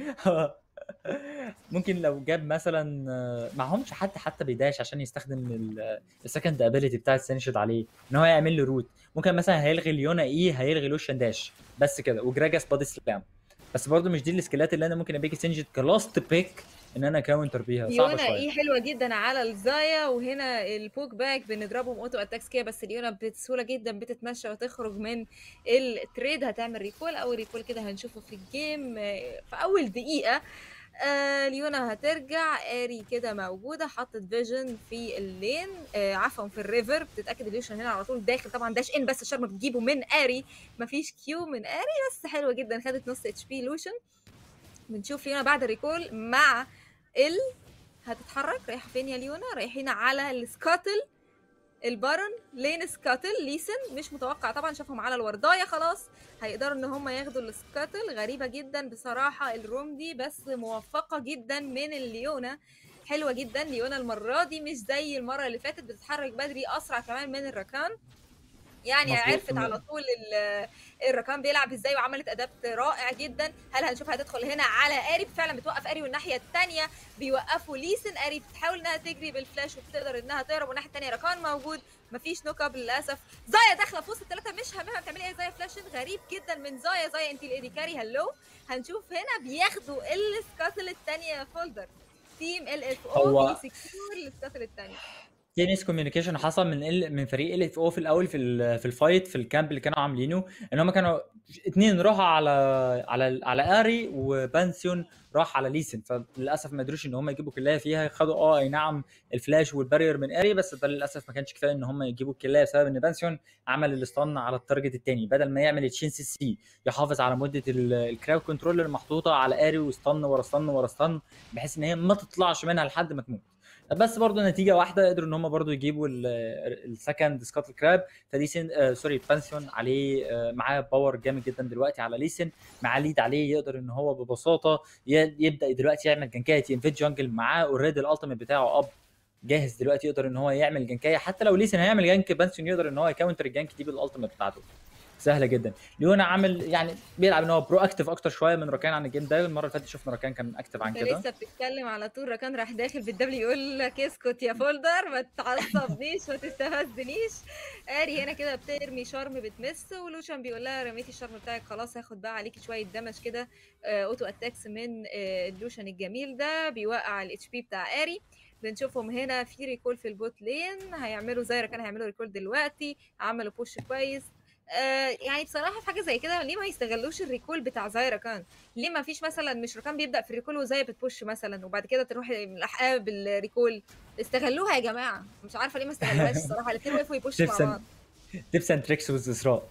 ممكن لو جاب مثلا آه، معهمش حد حتى بيداش عشان يستخدم السكند ابيليتي بتاعت سينشد عليه، ان هو يعمل له روت. ممكن مثلا هيلغي ليونا ايه، هيلغي لوشن داش بس كده، وجراجاس بادي سلام. بس برضه مش دي السكيلات اللي انا ممكن ابيك سينشد كلاست بيك ان انا كاونتر بيها، صعبه ليونا شويه. ايه حلوه جدا على الزايا، وهنا البوك باك بنضربهم اوتو اتاكس كده، بس ليونا بسهوله جدا بتتمشى وتخرج من التريد، هتعمل ريكول. اول ريكول كده هنشوفه في الجيم آه، في اول دقيقه. آه ليونا هترجع. اري كده موجوده، حطت فيجن في اللين، آه عفوا في الريفر، بتتاكد ليوشن هنا على طول داخل. طبعا داش ان، بس الشرم بتجيبه من اري، مفيش كيو من اري، بس حلوه جدا، خدت نص اتش بي لوشن. بنشوف ليونا بعد الريكول مع ال هتتحرك. رايحه فين يا ليونا؟ رايحين على السكاتل، البارون لين سكاتل. ليسن مش متوقع طبعا، شافهم على الوردايه خلاص، هيقدروا ان هم ياخدوا السكاتل. غريبه جدا بصراحه الروم دي، بس موفقه جدا من الليونا، حلوه جدا. ليونا المره دي مش زي المره اللي فاتت، بتتحرك بدري، اسرع كمان من الركان، يعني مظبوط. عرفت على طول ال- الركان بيلعب ازاي، وعملت ادابت رائع جدا. هل هنشوفها هتدخل هنا على اري؟ فعلا بتوقف اري، والناحيه الثانيه بيوقفوا ليسن. اري بتحاول انها تجري بالفلاش وبتقدر انها تهرب، والناحيه الثانيه ركان موجود، مفيش نوك اب للاسف. زايا داخله في وسط الثلاثه، مش همها بتعمل ايه زايا. فلاشن غريب جدا من زايا. زايا انت الايدي كاري، هلو. هنشوف هنا بياخدوا السكاتل الثانيه فولدر، تيم ال اف او هو بيسكيور السكاتل الثانيه. في ميس كوميونيكيشن حصل من ال... من فريق ال اف او في الاول، في ال... في الفايت في الكامب اللي كانوا عاملينه، ان هم كانوا اتنين راحوا على على على اري، وبانسيون راح على ليسن. فللاسف ما قدروش ان هم يجيبوا كلايه فيها. خدوا اه اي نعم الفلاش والبارير من اري، بس ده للاسف ما كانش كفايه ان هم يجيبوا الكلايه، بسبب ان بانسيون عمل الاستان على التارجت الثاني، بدل ما يعمل تشين سي سي يحافظ على مده الكراود كنترول المحطوطه على اري، وستان ورا ستان ورا ستان، بحيث ان هي ما تطلعش منها لحد ما تموت. بس برضه نتيجه واحده، قدروا ان هم برضه يجيبوا السكند سكاتل كراب. فليسن آه سوري بانسيون عليه آه معاه باور جامد جدا دلوقتي على ليسن، معاه ليد عليه، يقدر ان هو ببساطه ي- يبدا دلوقتي يعمل جنكات، ينفيد جانجل معاه اوريدي، الالتيميت بتاعه اب جاهز دلوقتي، يقدر ان هو يعمل جنكايه. حتى لو ليسن هيعمل جنك، بانسيون يقدر ان هو يكاونتر الجنك دي بالالتيميت بتاعته، سهله جدا. ليونا عامل يعني بيلعب ان هو برو اكتف اكتر شويه من راكان عن الجيم ده. المره اللي فاتت شفنا راكان كان اكتف عن انت كده. لسه بتتكلم على طول، ركان راح داخل بالدبليو يقول لك اسكت يا فولدر، ما تعصبنيش ما تستفزنيش. اري هنا كده بترمي شرم بتمس، ولوشان بيقول لها رميتي الشرم بتاعك خلاص، هاخد بقى عليكي شويه دمج كده. آه، اوتو اتاكس من آه، لوشان الجميل ده بيوقع الاتش بي بتاع اري. بنشوفهم هنا في ريكول في البوت لين، هيعملوا زي ركان، هيعملوا ريكول دلوقتي، عملوا بوش كويس. آه يعني بصراحه في حاجه زي كده ليه ما يستغلوش الريكول بتاع زايرا كان؟ ليه ما فيش مثلا مش ركان بيبدا في الريكول وزي بتبوش مثلا، وبعد كده تروح ملحقاه بالريكول؟ استغلوها يا جماعه، مش عارفه ليه ما استغلوهاش الصراحه. الاثنين وقفوا يبوشوا مع تبسم بعض. تيبس اند تريكس وذ اسراء.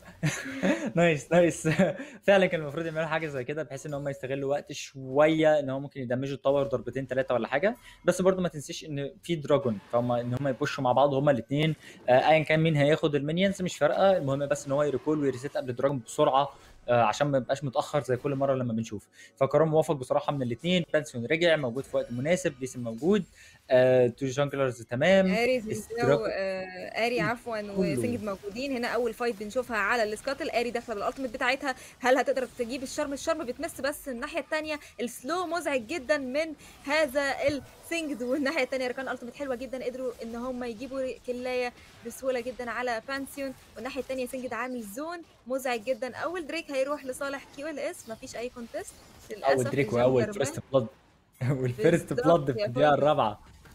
نايس نايس. فعلا كان المفروض يعملوا حاجه زي كده، بحيث ان هم يستغلوا وقت شويه، ان هم ممكن يدمجوا التاور ضربتين ثلاثه ولا حاجه. بس برضو ما تنسيش ان في دراجون، فهم ان هم يبوشوا مع بعض هم الاثنين، ايا كان مين هياخد المينيونز مش فارقه، المهم بس ان هو يريكول ويريسيت قبل الدراجون بسرعه، آه، عشان ما يبقاش متاخر زي كل مره لما بنشوف. فقرار موافق بصراحه من الاثنين. بانسون رجع موجود في وقت مناسب، ليسن موجود، آه، تو جانجلرز تمام. اري زيزو، دراجون آه اري عفوا كله. وسنجد موجودين هنا. اول فايت بنشوفها على السكاتل، اري داخله بالالتيميت بتاعتها، هل هتقدر تجيب الشرم؟ الشرم بتمس، بس الناحيه الثانيه السلو مزعج جدا من هذا السنجد، والناحيه الثانيه ركان التيميت حلوه جدا، قدروا ان هم يجيبوا كلايه بسهوله جدا على بانسيون. والناحيه الثانيه سنجد عامل زون مزعج جدا. اول دريك هيروح لصالح كيو ال اس، مفيش اي اول للاسف. دريك واول الجنجلر بان فيرست بلاد. والفيرست بالظبط بلاد في يا الدقيقه فولدر. الرابعه.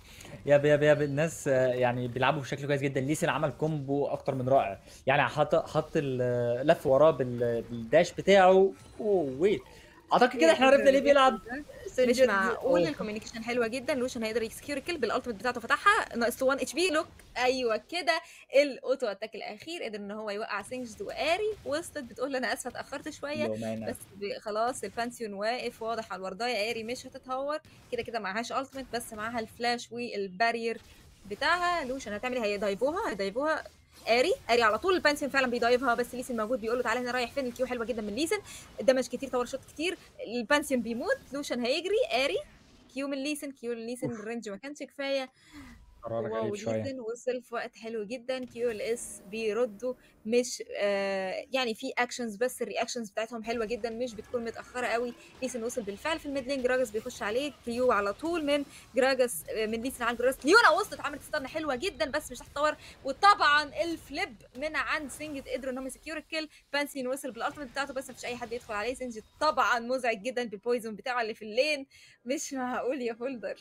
ياب ياب ياب الناس آه، يعني بيلعبوا بشكل كويس جدا. ليسن عمل كومبو اكتر من رائع، يعني حط حط اللف وراه بال- بالداش بتاعه. اوه ويت، اعتقد كده ايه احنا فولدر عرفنا ليه اللي بيلعب بيحصل ده؟ مش سنجد. معقول. اوه الكوميونيكيشن حلوه جدا. لوشن هيقدر يكسكيور الكل بالالتيميت بتاعته، فتحها ناقص واحد اتش بي. لوك، ايوه كده. الاوتو اتاك الاخير قدر ان هو يوقع سينجد واري. وصلت بتقول له انا اسفه اتاخرت شويه، لو مانا. بس ب- خلاص البانسيون واقف واضح على الوردايه. اري مش هتتهور كده كده، معهاش التيميت بس معاها الفلاش والبارير بتاعها. لوشن هتعمل إيه؟ هيدايفوها هيدايفوها اري اري على طول. البانسيون فعلا بيدايفها، بس ليسن موجود بيقول له تعالى هنا رايح فين. الكيو حلوه جدا من ليسن، دمج كتير، تاور شوت كتير. البانسيون بيموت. لوشن هيجري. اري كيو من ليسن كيو من ليسن اوف، الرينج ما كانش كفايه. قرار غريب واو، شويه. ليسن وصل في وقت حلو جدا. كيو ال اس بيردوا، مش آه يعني في اكشنز بس الرياكشنز بتاعتهم حلوه جدا، مش بتكون متاخره قوي. ليسن وصل بالفعل في الميد لين. جراجس بيخش عليه. كيو على طول من جراجس، آه، من ليسن على جراجس. ليونا وصلت عملت ستان حلوه جدا بس مش هتطور. وطبعا الفليب من عند سنجد قدروا ان هم يسكيور الكل. بانسين وصل بالالتيميت بتاعته بس مفيش اي حد يدخل عليه. سنجد طبعا مزعج جدا بالبويزون بتاعه اللي في اللين. مش معقول يا هولدر.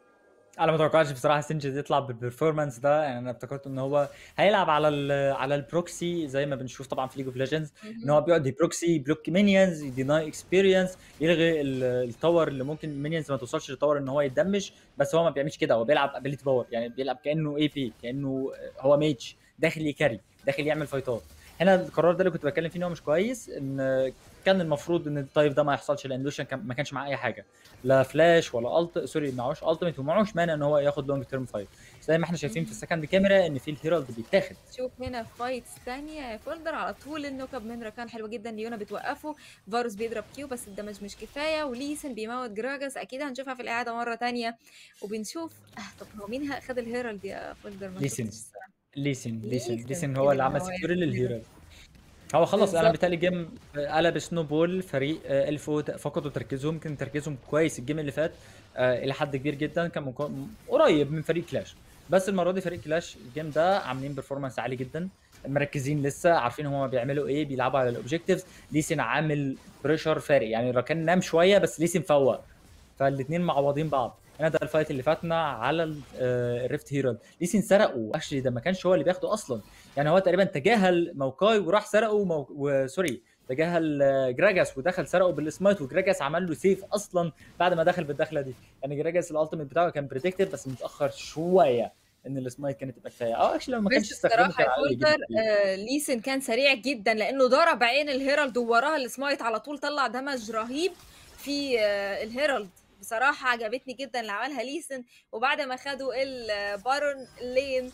انا ما توقعتش بصراحه سنجد يطلع بالبرفورمانس ده، يعني انا افتكرت ان هو هيلعب على ال على البروكسي زي ما بنشوف طبعا في ليج اوف ليجندز، ان هو مهم. بيقعد يبروكسي بلوك مينيونز، يديناي اكسبيرينس، يلغي ال- التاور اللي ممكن مينيونز ما توصلش للتاور ان هو يتدمج. بس هو ما بيعملش كده، هو بيلعب ابيليتي باور، يعني بيلعب كانه اي بي، كانه هو ميج داخل يكاري، داخل يعمل فايتات. هنا القرار ده اللي كنت بتكلم فيه ان هو مش كويس، ان كان المفروض ان التايف ده ما يحصلش، لان لوشن كان ما كانش معاه اي حاجه، لا فلاش ولا الت سوري، معهوش التيميت ومعهوش مانع ان هو ياخد لونج تيرم فايت. زي ما احنا شايفين في مهم. السكند كاميرا ان في الهيرالد بيتاخد. شوف هنا فايتس تانية يا فولدر. على طول النكب من ركان حلوة جدا. ليونا بتوقفه. فاروس بيضرب كيو بس الدمج مش كفاية. وليسن بيموت جراجاس. أكيد هنشوفها في الإعادة مرة تانية. وبنشوف آه طب هو مين خد الهيرالد يا فولدر؟ ما شفتش ليسن الصراحة. ليسن ليسن ليسن ليسن هو اللي قدر إن عمل هو سكيور ياخد الهيرالد. للهيرالد. هو خلص انا بالظبط. بالتالي جيم قلب سنو بول. فريق آه، الفو فقدوا تركيزهم، كان تركيزهم كويس الجيم اللي فات آه، الى حد كبير جدا، كان مكو- قريب من فريق كلاش. بس المره دي فريق كلاش الجيم ده عاملين برفورمانس عالي جدا، مركزين لسه، عارفين هما بيعملوا ايه، بيلعبوا على الاوبجكتيفز. ليسن عامل بريشر فارق، يعني راكان نام شويه بس ليسن فوق، فالاثنين معوضين بعض. هنا ده الفايت اللي فاتنا على ال- آه، الريفت هيرالد. ليسن سرقه اكشلي، ده ما كانش هو اللي بياخده اصلا، يعني هو تقريبا تجاهل موكاي وراح سرقه مو... و... سوري، تجاهل آه، جراجاس ودخل سرقه بالسمايت، وجراجاس عمل له سيف اصلا بعد ما دخل بالدخله دي. يعني جراجاس الالتيميت بتاعه كان بريدكتيف بس متاخر شويه ان السمايت كانت تبقى كفايه، او اكشلي لو ما كانش بس استخدمه بصراحة كان يا على يجيب فولدر، كتير. آه ليسن كان سريع جدا لأنه ضرب عين الهيرالد ووراها السمايت على طول. طلع دمج رهيب في آه الهيرالد. بصراحة عجبتني جدا اللي عملها ليسن. وبعد ما خدوا البارون لين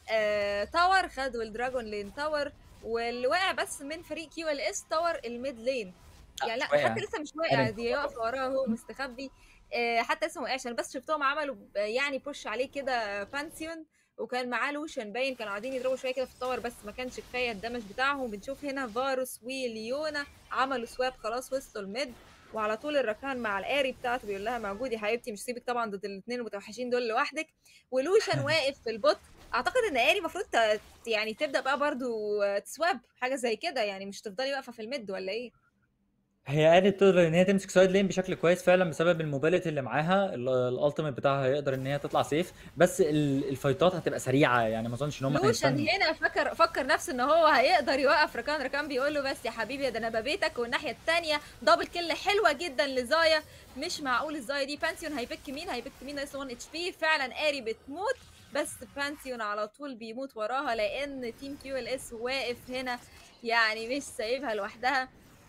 آه تاور، خدوا الدراجون لين تاور. واللي واقع بس من فريق كيو ال اس تاور الميد لين. لا يعني مش لا، ده حتى واقع، لسه مش كان واقع، دي انفجر. واقفة وراه هو مستخبي. آه حتى لسه ما وقعش. انا بس شفتهم عملوا يعني بوش عليه كده بانسيون، وكان معاه لوشن باين كانوا قاعدين يضربوا شويه كده في التاور بس ما كانش كفايه الدمج بتاعهم. بنشوف هنا فاروس وليونا عملوا سواب، خلاص وصلوا الميد. وعلى طول الركان مع الاري بتاعته بيقول لها موجود يا حبيبتي، مش سيبك طبعا ضد الاثنين المتوحشين دول لوحدك. ولوشن واقف في البوت. اعتقد ان اري المفروض ت- يعني تبدا بقى برضو تسواب حاجه زي كده، يعني مش تفضلي واقفه في الميد ولا ايه؟ هي قادرة تقدر ان هي تمسك سايد لين بشكل كويس فعلا بسبب الموبيليتي اللي معاها، الالتيميت بتاعها هيقدر ان هي تطلع سيف، بس ال- الفايتات هتبقى سريعه، يعني ما اظنش ان هم لوشن هيستنوا. هنا فكر فكر نفسه ان هو هيقدر يوقف ركان. ركان بيقول له بس يا حبيبي ده انا ببيتك. والناحيه الثانيه دبل كيل حلوه جدا لزايا. مش معقول الزايا دي. بانسيون هيبك مين هيبك مين ناقص واحد اتش بي. فعلا اري بتموت بس بانسيون على طول بيموت وراها لان تيم كيو ال اس واقف هنا، يعني مش سايبها لوحدها.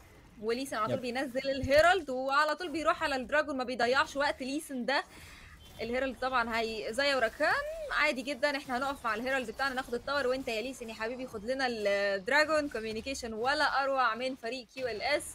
وليسن على طول يب. بينزل الهيرالد وعلى طول بيروح على الدراجون، ما بيضيعش وقت ليسن ده. الهيرالد طبعا هي زي وركان عادي جدا. احنا هنقف مع الهيرالد بتاعنا ناخد التاور، وانت يا ليسن يا حبيبي خد لنا الدراجون. كوميونيكيشن ولا اروع من فريق كيو ال اس.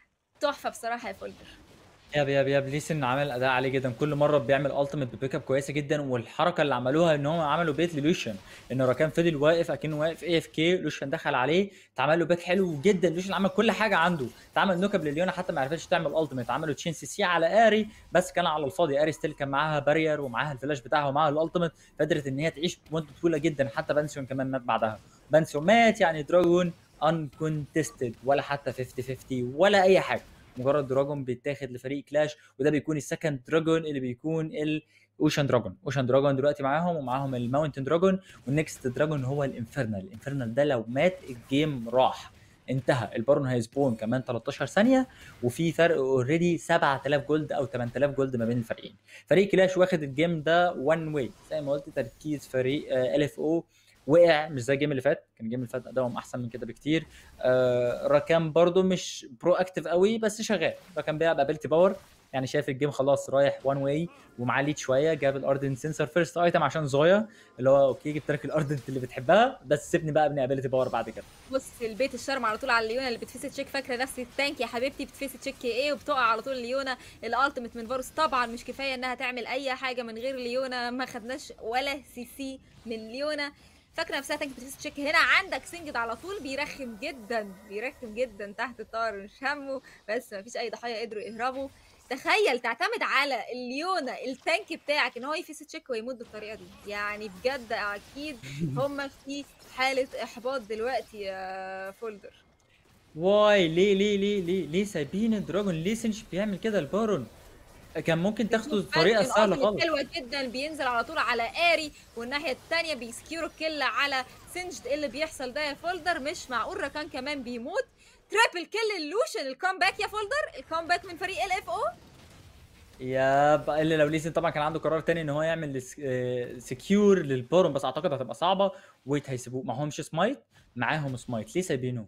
تحفه بصراحه يا فولدر. ياب ياب ياب ليسن عامل اداء عالي جدا، كل مره بيعمل التيميت ببيك اب كويسه جدا. والحركه اللي عملوها ان هم عملوا بيت للوشن، ان راكان فضل واقف اكنه واقف اي اف كي، لوشن دخل عليه، اتعمل له بيت حلو جدا. لوشن عمل كل حاجه عنده، اتعمل نوكب لليونا حتى ما عرفتش تعمل التيميت، عملوا تشين سي سي على اري بس كان على الفاضي. اري ستيل كان معاها بارير ومعاها الفلاش بتاعها ومعاها الالتيميت، فقدرت ان هي تعيش مده طويله جدا. حتى بانسيون كمان مات بعدها. بانسيون مات، يعني دراجون انكونتستد، ولا حتى خمسين خمسين ولا اي حاجه، مجرد دراجون بيتاخد لفريق كلاش، وده بيكون السكند دراجون اللي بيكون اوشن دراجون. اوشن دراجون دلوقتي معاهم، ومعاهم الماونتن دراجون، والنكست دراجون هو الانفرنال. الانفرنال ده لو مات الجيم راح، انتهى. البارون هيسبون كمان تلتاشر ثانيه، وفي فرق اوريدي سبعة آلاف جولد او تمنية آلاف جولد ما بين الفريقين. فريق كلاش واخد الجيم ده وان واي زي ما قلت. تركيز فريق ال اف او وقع، مش زي الجيم اللي فات. كان الجيم اللي فات ادائهم احسن من كده بكتير. آه راكان برضو مش برو اكتف قوي بس شغال. راكان بيلعب ابيلتي باور، يعني شايف الجيم خلاص رايح وان واي ومعاه ليد شويه. جاب الاردن سنسر فيرست ايتم عشان زويا، اللي هو اوكي جبت لك الاردن اللي بتحبها بس سيبني بقى ابني ابيلتي باور بعد كده. بص في البيت الشرم على طول على الليونا اللي بتفيس تشيك، فاكره نفسي التانك يا حبيبتي، بتفيس تشيك ايه وبتقع على طول ليونا. الالتيميت من فاروس طبعا مش كفايه انها تعمل اي حاجه من غير ليونا، ما خدناش ولا سي سي من ليونا. فاكره نفسها تانك بتفيس تشيك. هنا عندك سنجد على طول بيرخم جدا بيرخم جدا تحت الطار، مش همه، بس ما فيش اي ضحايا قدروا يهربوا. تخيل تعتمد على الليونا التانك بتاعك ان هو يفيس تشيك ويموت بالطريقه دي، يعني بجد اكيد هم في حاله احباط دلوقتي يا فولدر. واي ليه ليه ليه ليه ليه سايبين الدراجون؟ ليه سنش بيعمل كده؟ البارون كان ممكن تاخده بنشوف الطريقه فالكون السهله التيميت خالص. حلوه جدا، بينزل على طول على اري، والناحيه الثانيه بيسكيروا الكل على سنجد. ايه اللي بيحصل ده يا فولدر؟ مش معقول راكان كمان بيموت. ترابل كل اللوشن. الكومباك يا فولدر، الكومباك من فريق ال اف او. يا بقى اللي لو ليسن طبعا كان عنده قرار تاني ان هو يعمل سكيور للبارون، بس اعتقد هتبقى صعبه. ويت هيسيبوه، معهمش سمايت، معاهم سمايت. ليه سايبينه؟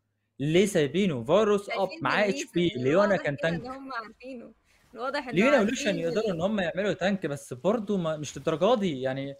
ليه سايبينه؟ فاروس اب شايفين معاه من اتش بي، ليسن ليونا الواضح كان كده ان تانك. هم عارفينه، الواضح انه ليونا ولوشن عارفين يقدروا ال... ان هم يعملوا تانك، بس برضه ما مش للدرجه دي يعني.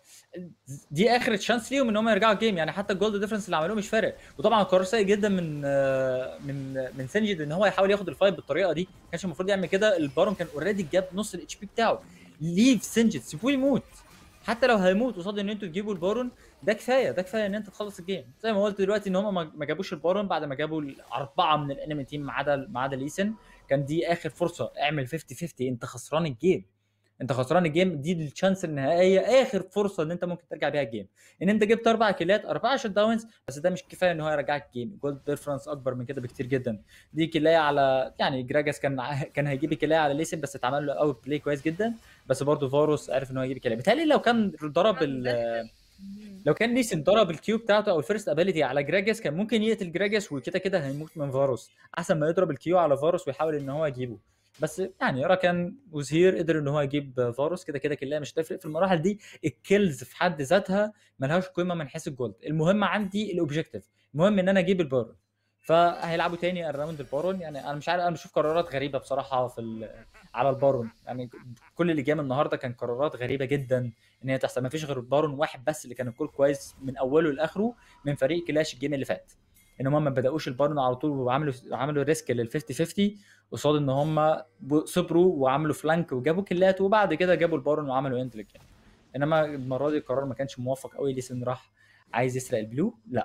دي اخر تشانس ليهم ان هم يرجعوا الجيم يعني. حتى الجولد ديفرنس اللي عملوه مش فارق. وطبعا قرار سيء جدا من آه، من من سنجد ان هو يحاول ياخد الفايت بالطريقه دي. ما كانش المفروض يعمل كده. البارون كان اوريدي جاب نص الاتش بي بتاعه. ليف سنجد، سيبوه يموت. حتى لو هيموت قصاد ان انتوا تجيبوا البارون، ده كفايه. ده كفايه ان انت تخلص الجيم. زي ما قلت دلوقتي ان هم ما ما جابوش البارون بعد ما جابوا الاربعه من الانمي تيم ما عدا ما عدا ليسن. كان دي اخر فرصه. اعمل خمسين خمسين، انت خسران الجيم. انت خسران الجيم، دي الشانس النهائيه، اخر فرصه ان انت ممكن ترجع بيها الجيم. ان انت جبت اربع كيلات، اربعه شوت داونز، بس ده مش كفايه ان هو يرجعك الجيم. جولد ديفرنس اكبر من كده بكتير جدا. دي كلايه على يعني جراجاس كان ع- كان هيجيب كلايه على ليسن، بس اتعمل له اوت بلاي كويس جدا. بس برضه فاروس عرف ان هو يجيب كلايه. بالتالي لو كان ضرب كان ال- دخل. مم. لو كان ليسن ضرب الكيو بتاعته او الفيرست ابيليتي على جراجاس، كان ممكن يقتل جراجاس وكده كده هيموت من فاروس، احسن ما يضرب الكيو على فاروس ويحاول ان هو يجيبه. بس يعني راكان وزهير قدر ان هو يجيب فاروس. كده كده كلها مش تفرق في المراحل دي. الكيلز في حد ذاتها ملهاش قيمه من حيث الجولد. المهم عندي الاوبجيكتيف، المهم ان انا اجيب البارون. فهيلعبوا تاني الراوند البارون. يعني انا مش عارف، انا بشوف قرارات غريبه بصراحه في ال- على البارون. يعني كل اللي جه من النهارده كان قرارات غريبه جدا ان هي تحصل. ما فيش غير البارون واحد بس اللي كان الكل كويس من اوله لاخره من فريق كلاش الجيم اللي فات. ان هم ما بداوش البارون على طول وعملوا عملوا ريسك لل خمسين خمسين قصاد ان هم صبروا وعملوا فلانك وجابوا كلات، وبعد كده جابوا البارون وعملوا انتلك يعني. انما المره دي القرار ما كانش موفق قوي. ليسن راح عايز يسرق البلو، لا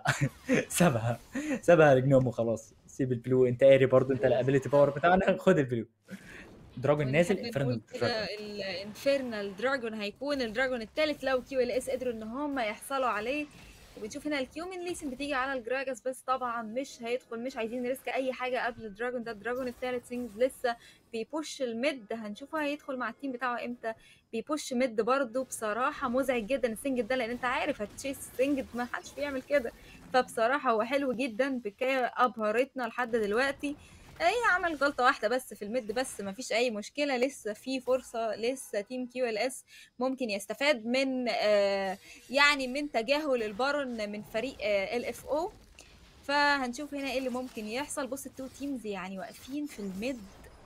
سابها سابها لجنوم وخلاص. سيب البلو، انت قاري برضو، انت الابيليتي باور بتاعنا، خد البلو. دراجون نازل، ونحب نقول انفرنال كده دراجون. الانفيرنال دراجون هيكون الدراجون الثالث لو كيو ال اس قدروا ان هم يحصلوا عليه. وبنشوف هنا الكيو من ليسن بتيجي على الجراجاس، بس طبعا مش هيدخل، مش عايزين نريسك اي حاجه قبل الدراجون ده. الدراجون الثالث سينجز لسه بيبوش الميد، هنشوفه هيدخل مع التيم بتاعه امتى. بيبوش ميد برضه. بصراحه مزعج جدا السنجد ده، لان انت عارف هتشيس سنجد ما حدش بيعمل كده. فبصراحه هو حلو جدا، بكايه ابهرتنا لحد دلوقتي. هي عمل غلطة واحدة بس في الميد، بس مفيش أي مشكلة، لسه في فرصة، لسه تيم كيو ال اس ممكن يستفاد من آه يعني من تجاهل البارون من فريق ال اف او. فهنشوف هنا ايه اللي ممكن يحصل. بص التو تيمز يعني واقفين في الميد،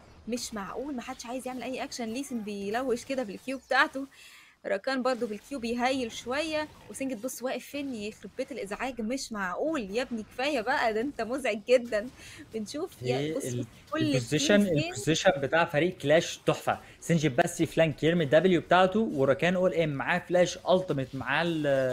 مش معقول محدش عايز يعمل اي اكشن. ليسن بيلوش كده بالكيو بتاعته، راكان برضو بالكيو بيهيل شويه، وسنجد بص واقف فين، يخرب بيت الازعاج، مش معقول يا ابني كفايه بقى، ده انت مزعج جدا. بنشوف يا ايه بص بص ال- كل البوزيشن التيمز فين. البوزيشن بتاع فريق كلاش تحفه. سنجي بس فلانك يرمي الدبليو بتاعته، وراكان اول ام معاه فلاش التيميت معاه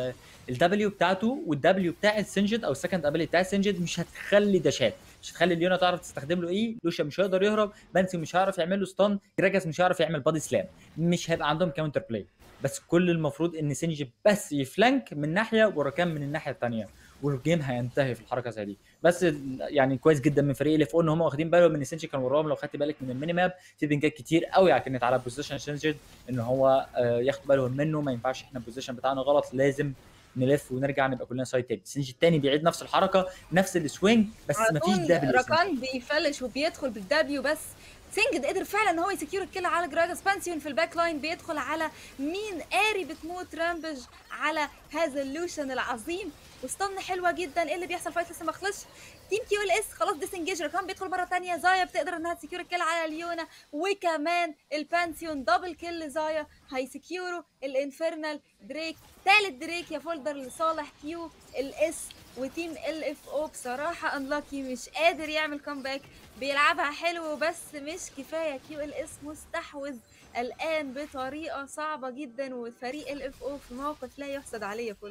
الدبليو بتاعته، والدبليو بتاع السنجد او السكند ابيلي بتاع السنجد مش هتخلي داشات، مش هتخلي ليونا تعرف تستخدم له ايه. لوشا مش هيقدر يهرب، بانسي مش هيعرف يعمل له ستان، جراجاس مش هيعرف يعمل بادي سلام، مش هيبقى عندهم كاونتر بلاي. بس كل المفروض ان سنجي بس يفلانك من ناحيه وراكان من الناحيه الثانيه، والجيم هينتهي في الحركه زي دي. بس يعني كويس جدا من فريق الاف او ان هم واخدين بالهم ان سنجي كان وراهم. لو خدت بالك من الميني ماب في بنجات كتير قوي كانت على بوزيشن سنجي، ان هو ياخد بالهم منه، ما ينفعش احنا البوزيشن بتاعنا غلط، لازم نلف ونرجع نبقى كلنا سايد تاني. سنجي التاني بيعيد نفس الحركه نفس السوينج بس على مفيش طول دبليو. راكان بيفلش وبيدخل بالدبليو، بس سينجد قدر فعلا ان هو يسكيور الكل على جراجاس. بانسيون في الباك لاين بيدخل على مين؟ اري بتموت رامبج على هذا اللوشن العظيم، واستن حلوه جدا. ايه اللي بيحصل؟ فايت لسه ما خلصش. تيم كيو ال اس خلاص ديسنجيج، راكان بيدخل مره ثانيه. زايا بتقدر انها تسكيور الكل على ليونا، وكمان البانسيون دبل كيل زايا هيسكيوروا الانفرنال دريك. ثالث دريك يا فولدر لصالح كيو ال اس. وتيم ال اف او بصراحه انلاكي، مش قادر يعمل كومباك. بيلعبها حلو بس مش كفايه. كيو ال اس مستحوذ الان بطريقه صعبه جدا، وفريق ال اف او في موقف لا يحسد عليه. فول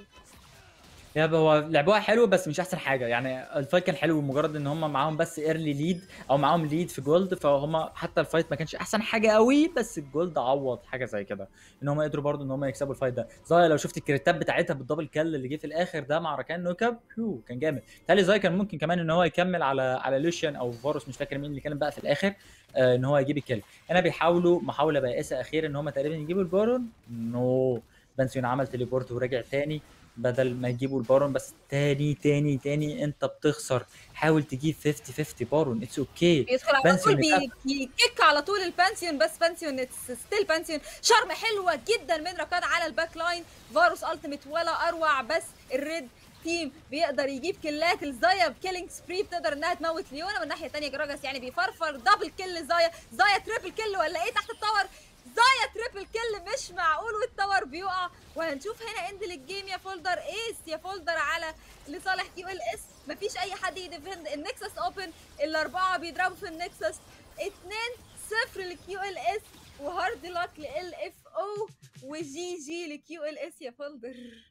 يا هو لعبوها حلو بس مش احسن حاجه. يعني الفايت كان حلو مجرد ان هم معاهم بس ايرلي ليد او معاهم ليد في جولد، فهم حتى الفايت ما كانش احسن حاجه قوي، بس الجولد عوض حاجه زي كده ان هم قدروا برضو ان هم يكسبوا الفايت ده. زايا لو شفت الكريتات بتاعتها بالدبل كل اللي جه في الاخر ده مع راكان نوكاب، هيو كان جامد. تالي زايا كان ممكن كمان ان هو يكمل على على لوشيان او فاروس، مش فاكر مين اللي كان بقى في الاخر، آه ان هو يجيب الكل. هنا بيحاولوا محاوله بائسه اخيره ان هم تقريبا يجيبوا البارون. نو بنسيون عمل تليبورت ورجع تاني بدل ما يجيبوا البارون. بس تاني تاني تاني انت بتخسر. حاول تجيب خمسين خمسين بارون، اتس اوكي. بيدخل على طول بيكيك على طول البانسيون، بس بانسيون اتس ستيل بانسيون. شرم حلوه جدا من راكان على الباك لاين. فاروس التيميت ولا اروع، بس الريد تيم بيقدر يجيب كلات. الزايا بكيلينج سبري بتقدر انها تموت ليونا. من الناحيه الثانيه جراجاس يعني بيفرفر دبل كيل. زايا زايا تريبل كيل ولا ايه تحت التاور؟ زايا تريبل كيل مش معقول، والتاور بيقع. وهنشوف هنا اند للجيم يا فولدر. ايس يا فولدر على لصالح كيو ال اس. مفيش اي حد يديفند. النكسس اوبن، الاربعه بيضربوا في النكسس. اتنين صفر لكيو ال اس، وهارد لك لال اف او، وجي جي لكيو ال اس يا فولدر.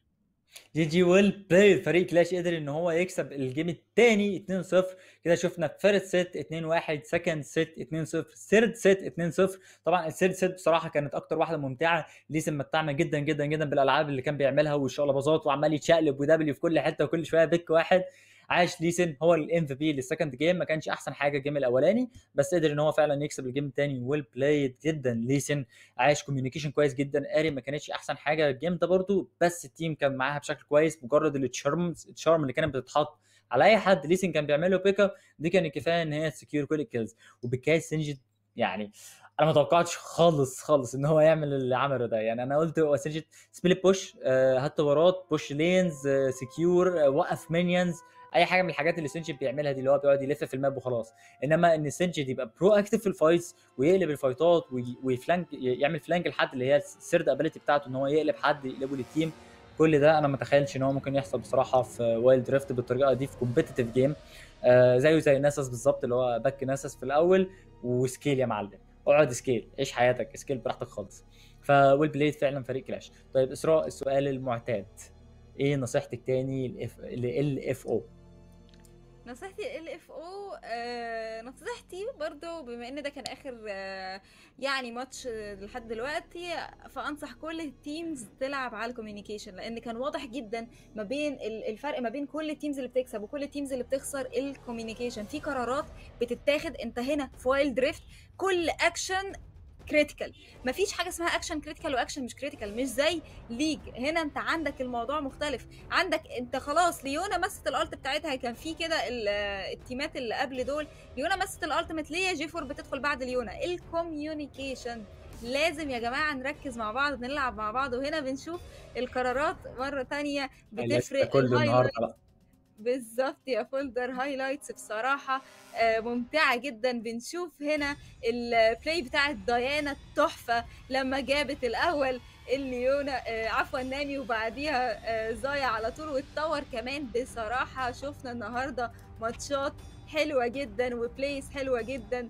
جي جي ويل بلاي. فريق كلاش قدر ان هو يكسب الجيم الثاني اتنين صفر. كده شفنا فيرست سيت اتنين واحد، سكند سيت اتنين صفر، ثيرد سيت اتنين صفر. طبعا الثيرد سيت بصراحه كانت اكتر واحده ممتعه. ليسن متعنا جدا جدا جدا بالالعاب اللي كان بيعملها والشقلباظات، وعمال يتشقلب ودبليو في كل حته وكل شويه بيك واحد. عاش ليسن هو الام في بي للسكند جيم. ما كانش احسن حاجه الجيم الاولاني، بس قدر ان هو فعلا يكسب الجيم الثاني. ويل بلايد جدا ليسن. عاش كوميونيكيشن كويس جدا. اري ما كانتش احسن حاجه الجيم ده برضو، بس التيم كان معاها بشكل كويس. مجرد التشارم التشارم اللي كانت بتتحط على اي حد ليسن كان بيعمله بيك اب، دي كان كفايه ان هي تسكيور كل الكيلز. وبكاي سنجد يعني انا ما توقعتش خالص خالص ان هو يعمل اللي عمله ده. يعني انا قلت هو سنجد سبليت بوش، آه هات ورات، بوش لينز، آه سكيور، آه وقف مينيونز، اي حاجه من الحاجات اللي سنجد بيعملها دي، اللي هو بيقعد يلف في الماب وخلاص. انما ان سنجد يبقى برو اكتف في الفايتس ويقلب الفايتات ويفلانك، يعمل فلانك لحد اللي هي السيرد ابيليتي بتاعته ان هو يقلب حد يقلبه للتيم. كل ده انا ما اتخيلش ان هو ممكن يحصل بصراحه في وايلد دريفت بالطريقه دي في كومبيتيتيف جيم. آه زيه زي ناسس بالظبط، اللي هو باك ناسس في الاول وسكيل يا معلم. اقعد سكيل، عيش حياتك، سكيل براحتك خالص. فويل بلايد فعلا فريق كلاش. طيب اسراء، السؤال المعتاد، ايه نصيحتك تاني لل اف او؟ نصيحتي ال اف او، آه نصيحتي برضو بما ان ده كان اخر آه يعني ماتش آه لحد دلوقتي، فانصح كل التيمز تلعب على الكوميونيكيشن، لان كان واضح جدا ما بين الفرق ما بين كل التيمز اللي بتكسب وكل التيمز اللي بتخسر. الكوميونيكيشن في قرارات بتتاخد. انت هنا في وايلد دريفت كل اكشن كريتيكال، مفيش حاجه اسمها اكشن كريتيكال واكشن مش كريتيكال، مش زي ليج. هنا انت عندك الموضوع مختلف. عندك انت خلاص ليونا مست الالت بتاعتها، كان في كده التيمات اللي قبل دول ليونا مست الالتيميت، ليه جي فور بتدخل بعد ليونا. الكوميونيكيشن لازم يا جماعه نركز مع بعض، نلعب مع بعض. وهنا بنشوف القرارات مره تانية بتفرق. كل النهارده بالظبط يا فولدر، هايلايتس بصراحه ممتعه جدا. بنشوف هنا البلاي بتاعت ديانا التحفه لما جابت الاول الليونا عفوا نامي، وبعديها زايا على طول، واتطور كمان. بصراحه شفنا النهارده ماتشات حلوه جدا وبلايز حلوه جدا،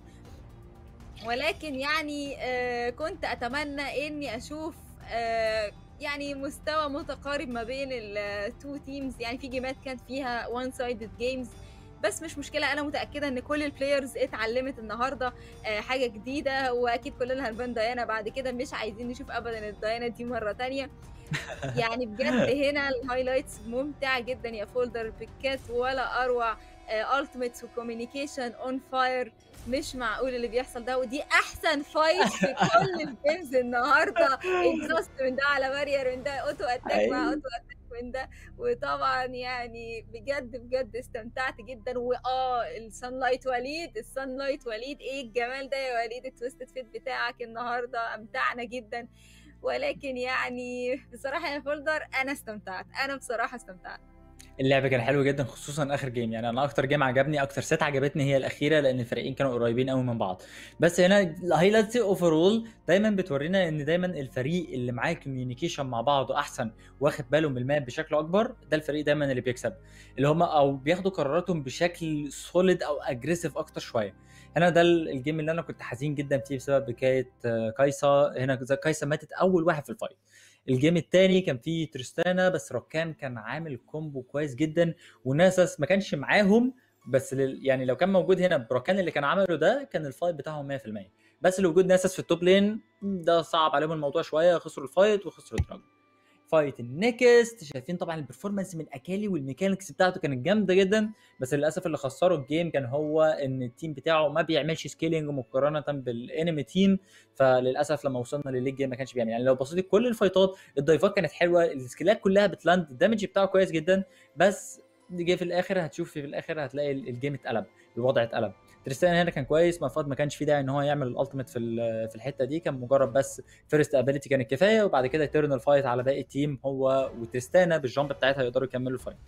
ولكن يعني كنت اتمنى اني اشوف يعني مستوى متقارب ما بين التو تيمز. يعني في جيمات كانت فيها وان سايدد جيمز، بس مش مشكله. انا متاكده ان كل البلايرز اتعلمت النهارده حاجه جديده، واكيد كلنا هنبان ديانا بعد كده. مش عايزين نشوف ابدا الديانا دي مره تانية. يعني بجد هنا الهايلايتس ممتعة جدا يا فولدر، بيكات ولا اروع. التيميتس وكوميونيكيشن اون فاير، مش معقول اللي بيحصل ده، ودي احسن فايت في كل الجيمز النهارده. اكزاست من ده على بارير، من ده اوتو اتاك مع ايوه. اوتو اتاك من ده. وطبعا يعني بجد بجد استمتعت جدا. واه السان لايت وليد، السان لايت وليد، ايه الجمال ده يا وليد! التويستد فيت بتاعك النهارده امتعنا جدا. ولكن يعني بصراحة يا فولدر أنا استمتعت، أنا بصراحة استمتعت. اللعب كان حلو جدا خصوصا اخر جيم، يعني انا اكتر جيم عجبني، اكتر سيت عجبتني هي الاخيره، لان الفريقين كانوا قريبين قوي من بعض. بس هنا الهايلايتس اوفرول دايما بتورينا ان دايما الفريق اللي معاه كوميونيكيشن مع بعضه احسن، واخد باله من الماب بشكل اكبر، ده الفريق دايما اللي بيكسب، اللي هم او بياخدوا قراراتهم بشكل سوليد او اجريسيف اكتر شويه. هنا ده الجيم اللي انا كنت حزين جدا فيه بسبب بكايه آه، كايسا. هنا كايسا ماتت اول واحد في الفايت. الجيم التاني كان فيه تريستانا، بس روكان كان عامل كومبو كويس جدا، وناسس ما كانش معاهم. بس لل... يعني لو كان موجود هنا بروكان اللي كان عمله ده، كان الفايت بتاعهم مية في المية. بس لوجود ناسس في التوب لين ده صعب عليهم الموضوع شويه، خسروا الفايت وخسروا الدراجون. فايت النكست، شايفين طبعا البرفورمانس من اكالي والميكانكس بتاعته كانت جامده جدا، بس للاسف اللي خسروا الجيم كان هو ان التيم بتاعه ما بيعملش سكيلينج مقارنه بالانمي تيم. فللاسف لما وصلنا للليج جيم ما كانش بيعمل، يعني لو بصيت كل الفايتات الدايفات كانت حلوه، السكيلات كلها بتلاند، الدامج بتاعه كويس جدا، بس جه في الاخر هتشوف في الاخر هتلاقي الجيم اتقلب، الوضع اتقلب. تريستان هنا كان كويس، مفروض ما كانش في داعي ان هو يعمل الالتيميت في في الحته دي، كان مجرد بس فيرست ابيليتي كانت كفايه، وبعد كده تيرن الفايت على باقي التيم، هو وتريستانا بالجامب بتاعتها يقدروا يكملوا الفايت.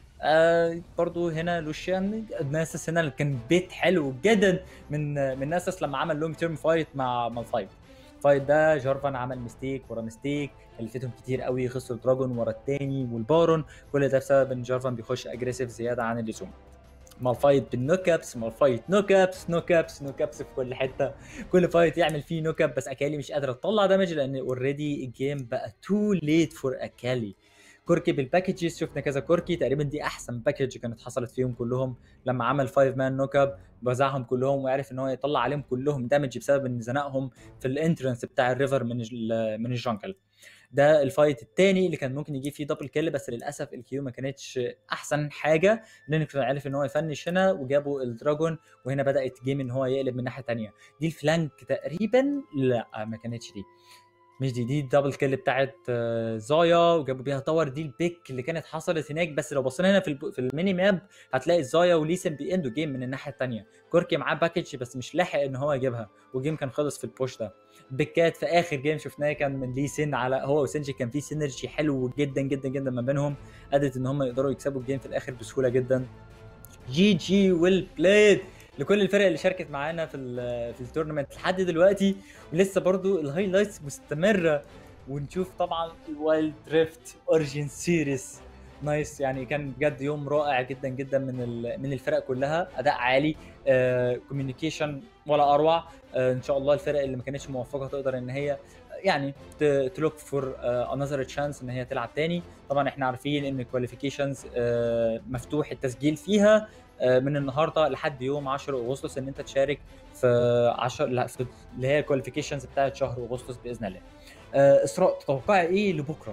آه برضو هنا لوشيان ناسس هنا كان بيت حلو جدا من من ناسس لما عمل لونج تيرم فايت مع مالفايت. الفايت ده جارفان عمل ميستيك ورا ميستيك، كلفتهم كتير قوي، خسروا دراجون ورا التاني والبارون، كل ده بسبب ان جارفان بيخش اجريسيف زياده عن اللزوم. مالفايت بالنوك ابس، مالفايت نوك ابس نوك ابس نوك ابس في كل حته، كل فايت يعمل فيه نوك اب، بس اكالي مش قادره تطلع دامج لان اوريدي الجيم بقى تو ليت فور اكالي. كوركي بالباكجز، شفنا كذا كوركي، تقريبا دي احسن باكج كانت حصلت فيهم كلهم، لما عمل فايف مان نوك اب وزعهم كلهم، وعرف ان هو يطلع عليهم كلهم دامج بسبب ان زنقهم في الانترنس بتاع الريفر من من الجنكل. ده الفايت الثاني اللي كان ممكن يجيب فيه دبل كيل، بس للاسف الكيو ما كانتش احسن حاجه، لان كان عارف ان هو يفنش هنا وجابوا الدراجون، وهنا بدات جيم ان هو يقلب من ناحيه ثانيه. دي الفلانك تقريبا، لا ما كانتش دي، مش دي دي الدبل كيل بتاعت زايا وجابوا بيها تاور، دي البيك اللي كانت حصلت هناك. بس لو بصينا هنا في الب... في الميني ماب هتلاقي زايا وليسن بيندوا جيم من الناحيه الثانيه، كوركي معاه باكج بس مش لاحق ان هو يجيبها، والجيم كان خلص في البوش ده. بيكات في اخر جيم شفناه كان من ليسن على هو وسنجي، كان في سينرجي حلو جدا جدا جدا ما بينهم، ادت ان هم يقدروا يكسبوا الجيم في الاخر بسهوله جدا. جي جي ويل بلايد لكل الفرق اللي شاركت معانا في في التورنمنت لحد دلوقتي، ولسه برضو الهايلايتس مستمره، ونشوف طبعا الوايلد دريفت اوريجين سيريس نايس. يعني كان بجد يوم رائع جدا جدا من من الفرق كلها، اداء عالي، كوميونيكيشن آه، ولا اروع. آه، ان شاء الله الفرق اللي ما كانتش موفقه تقدر ان هي يعني تلوك فور انذر تشانس ان هي تلعب تاني. طبعا احنا عارفين ان الكواليفيكيشنز مفتوح التسجيل فيها من النهارده لحد يوم عشرة اغسطس، ان انت تشارك في عشرة اللي هي الكواليفيكيشنز بتاعت شهر اغسطس باذن الله. اسراء تتوقعي ايه لبكره؟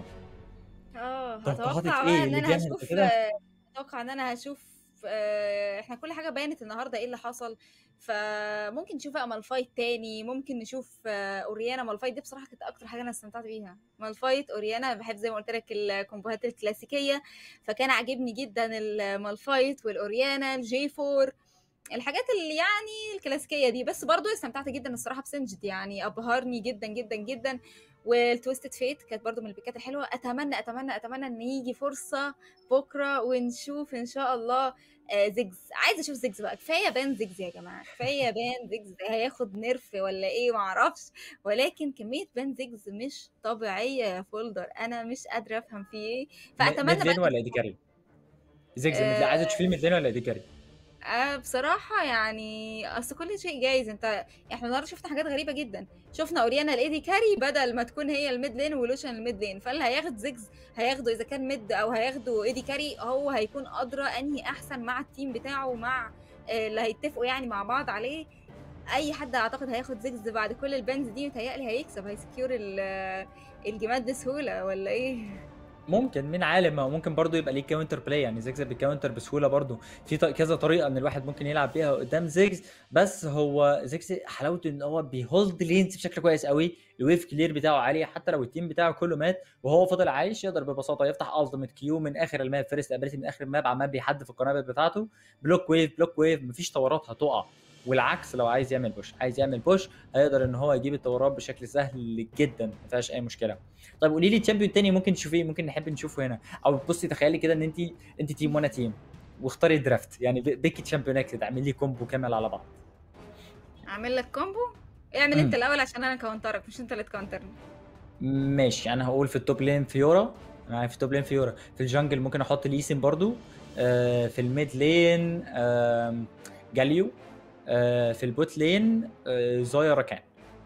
اه توقعاتك هتوقع بقى ايه ان اللي انا جاي انت هشوف كده؟ اتوقع ان انا هشوف آه، احنا كل حاجه بانت النهارده ايه اللي حصل. فممكن نشوف بقى مالفايت تاني، ممكن نشوف آه، اوريانا. مالفايت دي بصراحه كانت اكتر حاجه انا استمتعت بيها، مالفايت اوريانا. بحب زي ما قلت لك الكومبوهات الكلاسيكيه، فكان عاجبني جدا المالفايت والاوريانا الجي فور، الحاجات اللي يعني الكلاسيكيه دي. بس برضو استمتعت جدا الصراحه بسنجد، يعني ابهرني جدا جدا جدا. والتويستد فيت كانت برضو من البيكات الحلوه. اتمنى اتمنى اتمنى ان يجي فرصه بكره ونشوف ان شاء الله آه زيجز. عايزه اشوف زيجز بقى، كفايه بان زيجز يا جماعه، كفايه بان زيجز. هياخد نرف ولا ايه معرفش، ولكن كميه بان زيجز مش طبيعيه يا فولدر، انا مش قادره افهم فيه ايه. ميد فاتمنى بقى لين ولا ايدي كاري؟ زيجز ميد لين، آه عايزه تشوفيه ميد لين ولا ايدي كاري؟ آه بصراحة يعني أصل كل شيء جايز. انت احنا النهارده شفنا حاجات غريبة جدا، شفنا اوريانا الايدي كاري بدل ما تكون هي الميد لين ولوشن الميد لين، فاللي هياخد زيجز هياخده اذا كان ميد او هياخده ايدي كاري، هو هيكون ادرى انهي احسن مع التيم بتاعه، مع آه اللي هيتفقوا يعني مع بعض عليه. اي حد اعتقد هياخد زيجز بعد كل البانز دي، متهيألي هيكسب، هيسكيور الجيمات بسهولة ولا ايه؟ ممكن، مين عالم، او ممكن برضو يبقى ليه كاونتر بلاي، يعني زيجز بيكاونتر بسهوله برضو. في ط- كذا طريقه ان الواحد ممكن يلعب بيها قدام زيجز. بس هو زيجز حلاوته ان هو بيهولد لينز بشكل كويس قوي، الويف كلير بتاعه عالي، حتى لو التيم بتاعه كله مات وهو فضل عايش يقدر ببساطه يفتح التيمت كيو من اخر الماب، فيرست ابيلتي من اخر الماب، عمال بيحدف القنابل بتاعته، بلوك ويف بلوك ويف، مفيش طورات هتقع. والعكس لو عايز يعمل بوش، عايز يعمل بوش هيقدر ان هو يجيب الطورات بشكل سهل جدا، ما فيهاش اي مشكله. طيب قولي لي تشامبيون تاني ممكن تشوفيه، ممكن نحب نشوفه هنا. او بصي تخيلي كده ان انت انت تيم وانا تيم، واختاري درافت، يعني بيكي تشامبيون اكس تعمل لي كومبو كامل على بعض. اعمل لك كومبو؟ اعمل انت امم الاول عشان انا كونترك، مش انت اللي تكونترني. ماشي، انا هقول في التوب لين فيورا. انا عارف في التوب لين فيورا. في الجنجل ممكن احط ليسين برضو. آه في الميد لين آه جاليو. آه في البوت لين آه زايا راكان.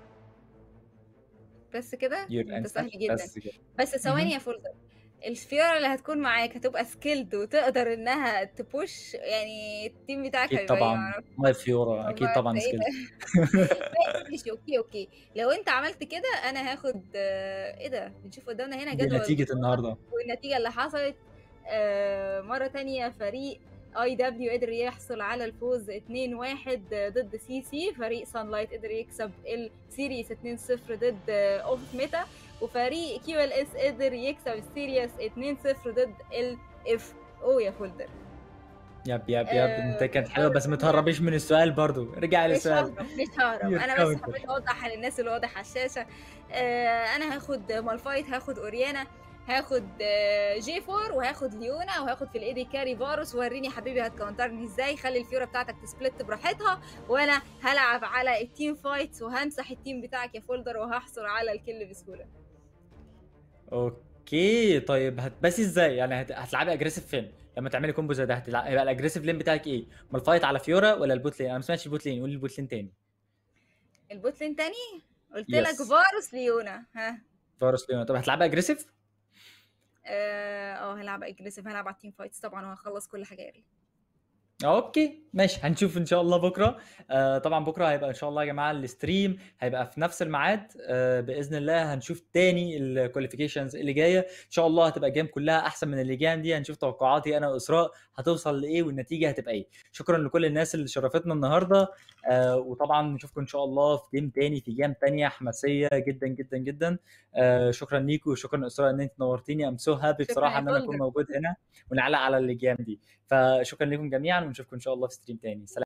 بس كده يور انت انسر سهل جدا. بس كده. بس ثواني مهم. يا فولدر، الفيورا اللي هتكون معاك هتبقى سكيلد وتقدر انها تبوش، يعني التيم بتاعك اكيد هيبقى ايه؟ طبعا معرفش. ماي فيورا، طب اكيد ما انت طبعا ايه سكيل. ده؟ ماشي ماشي، اوكي اوكي. لو انت عملت كده انا هاخد آه، ايه ده؟ بنشوف قدامنا هنا دي جدول نتيجة البطولة النهارده. والنتيجة اللي حصلت. آه، مرة تانية فريق اي دبليو قدر يحصل على الفوز اتنين واحد ضد سي سي. فريق سان لايت قدر يكسب السيريس اتنين صفر ضد اوف ميتا. وفريق كيو ال اس قدر يكسب السيريس اتنين صفر ضد الاف او يا فولدر. يب يب يب انت آه، كانت حلوه، مرة بس ما تانية تهربيش من السؤال برضو، رجع مش للسؤال. ههرب مش ههرب، يور انا بس حبيت كاونتر. اوضح للناس اللي واضح على الشاشه. آه، انا هاخد مالفايت، هاخد اوريانا، هاخد آه، جي فور، وهاخد ليونا، وهاخد في الايدي كاري فاروس. وريني يا حبيبي هتكونترني ازاي. خلي الفيورا بتاعتك تسبلت براحتها، وانا هلعب على التيم فايتس وهمسح التيم بتاعك يا فولدر، وهحصل على الكل بسهوله. اوكي طيب هت... بس ازاي يعني هت... هتلعبي اجريسيف فين لما تعملي كومبو زي ده؟ هتلعب هيبقى الاجريسيف لين بتاعك ايه؟ ما الفايت على فيورا ولا البوت لين؟ انا ما سمعتش البوت لين، قولي البوت لين تاني. البوت لين تاني؟ قلت لك يس. فاروس ليونا. ها؟ فارس لين. طب هتلعبي اجريسيف؟ اه آه، هلعب اجريسيف، هلعب على التيم فايتس طبعا، وهخلص كل حاجه يا ريت. اوكي ماشي، هنشوف ان شاء الله بكره. آه طبعا بكره هيبقى ان شاء الله يا جماعه الستريم هيبقى في نفس الميعاد. آه باذن الله هنشوف تاني الكواليفيكيشنز اللي جايه، ان شاء الله هتبقى جيم كلها احسن من اللي جام دي. هنشوف توقعاتي انا واسراء هتوصل لايه والنتيجه هتبقى ايه. شكرا لكل الناس اللي شرفتنا النهارده. آه وطبعا نشوفكم ان شاء الله في جيم تاني، في جيم تانيه حماسيه جدا جدا جدا. آه شكرا ليكوا وشكرا اسراء ان انت نورتيني. ام سو هابي شكرا بصراحه يا ان انا اكون فولدر. موجود هنا ونعلق على الجيم دي. فشكرا لكم جميعا ونشوفكم ان شاء الله في ستريم تاني. سلام.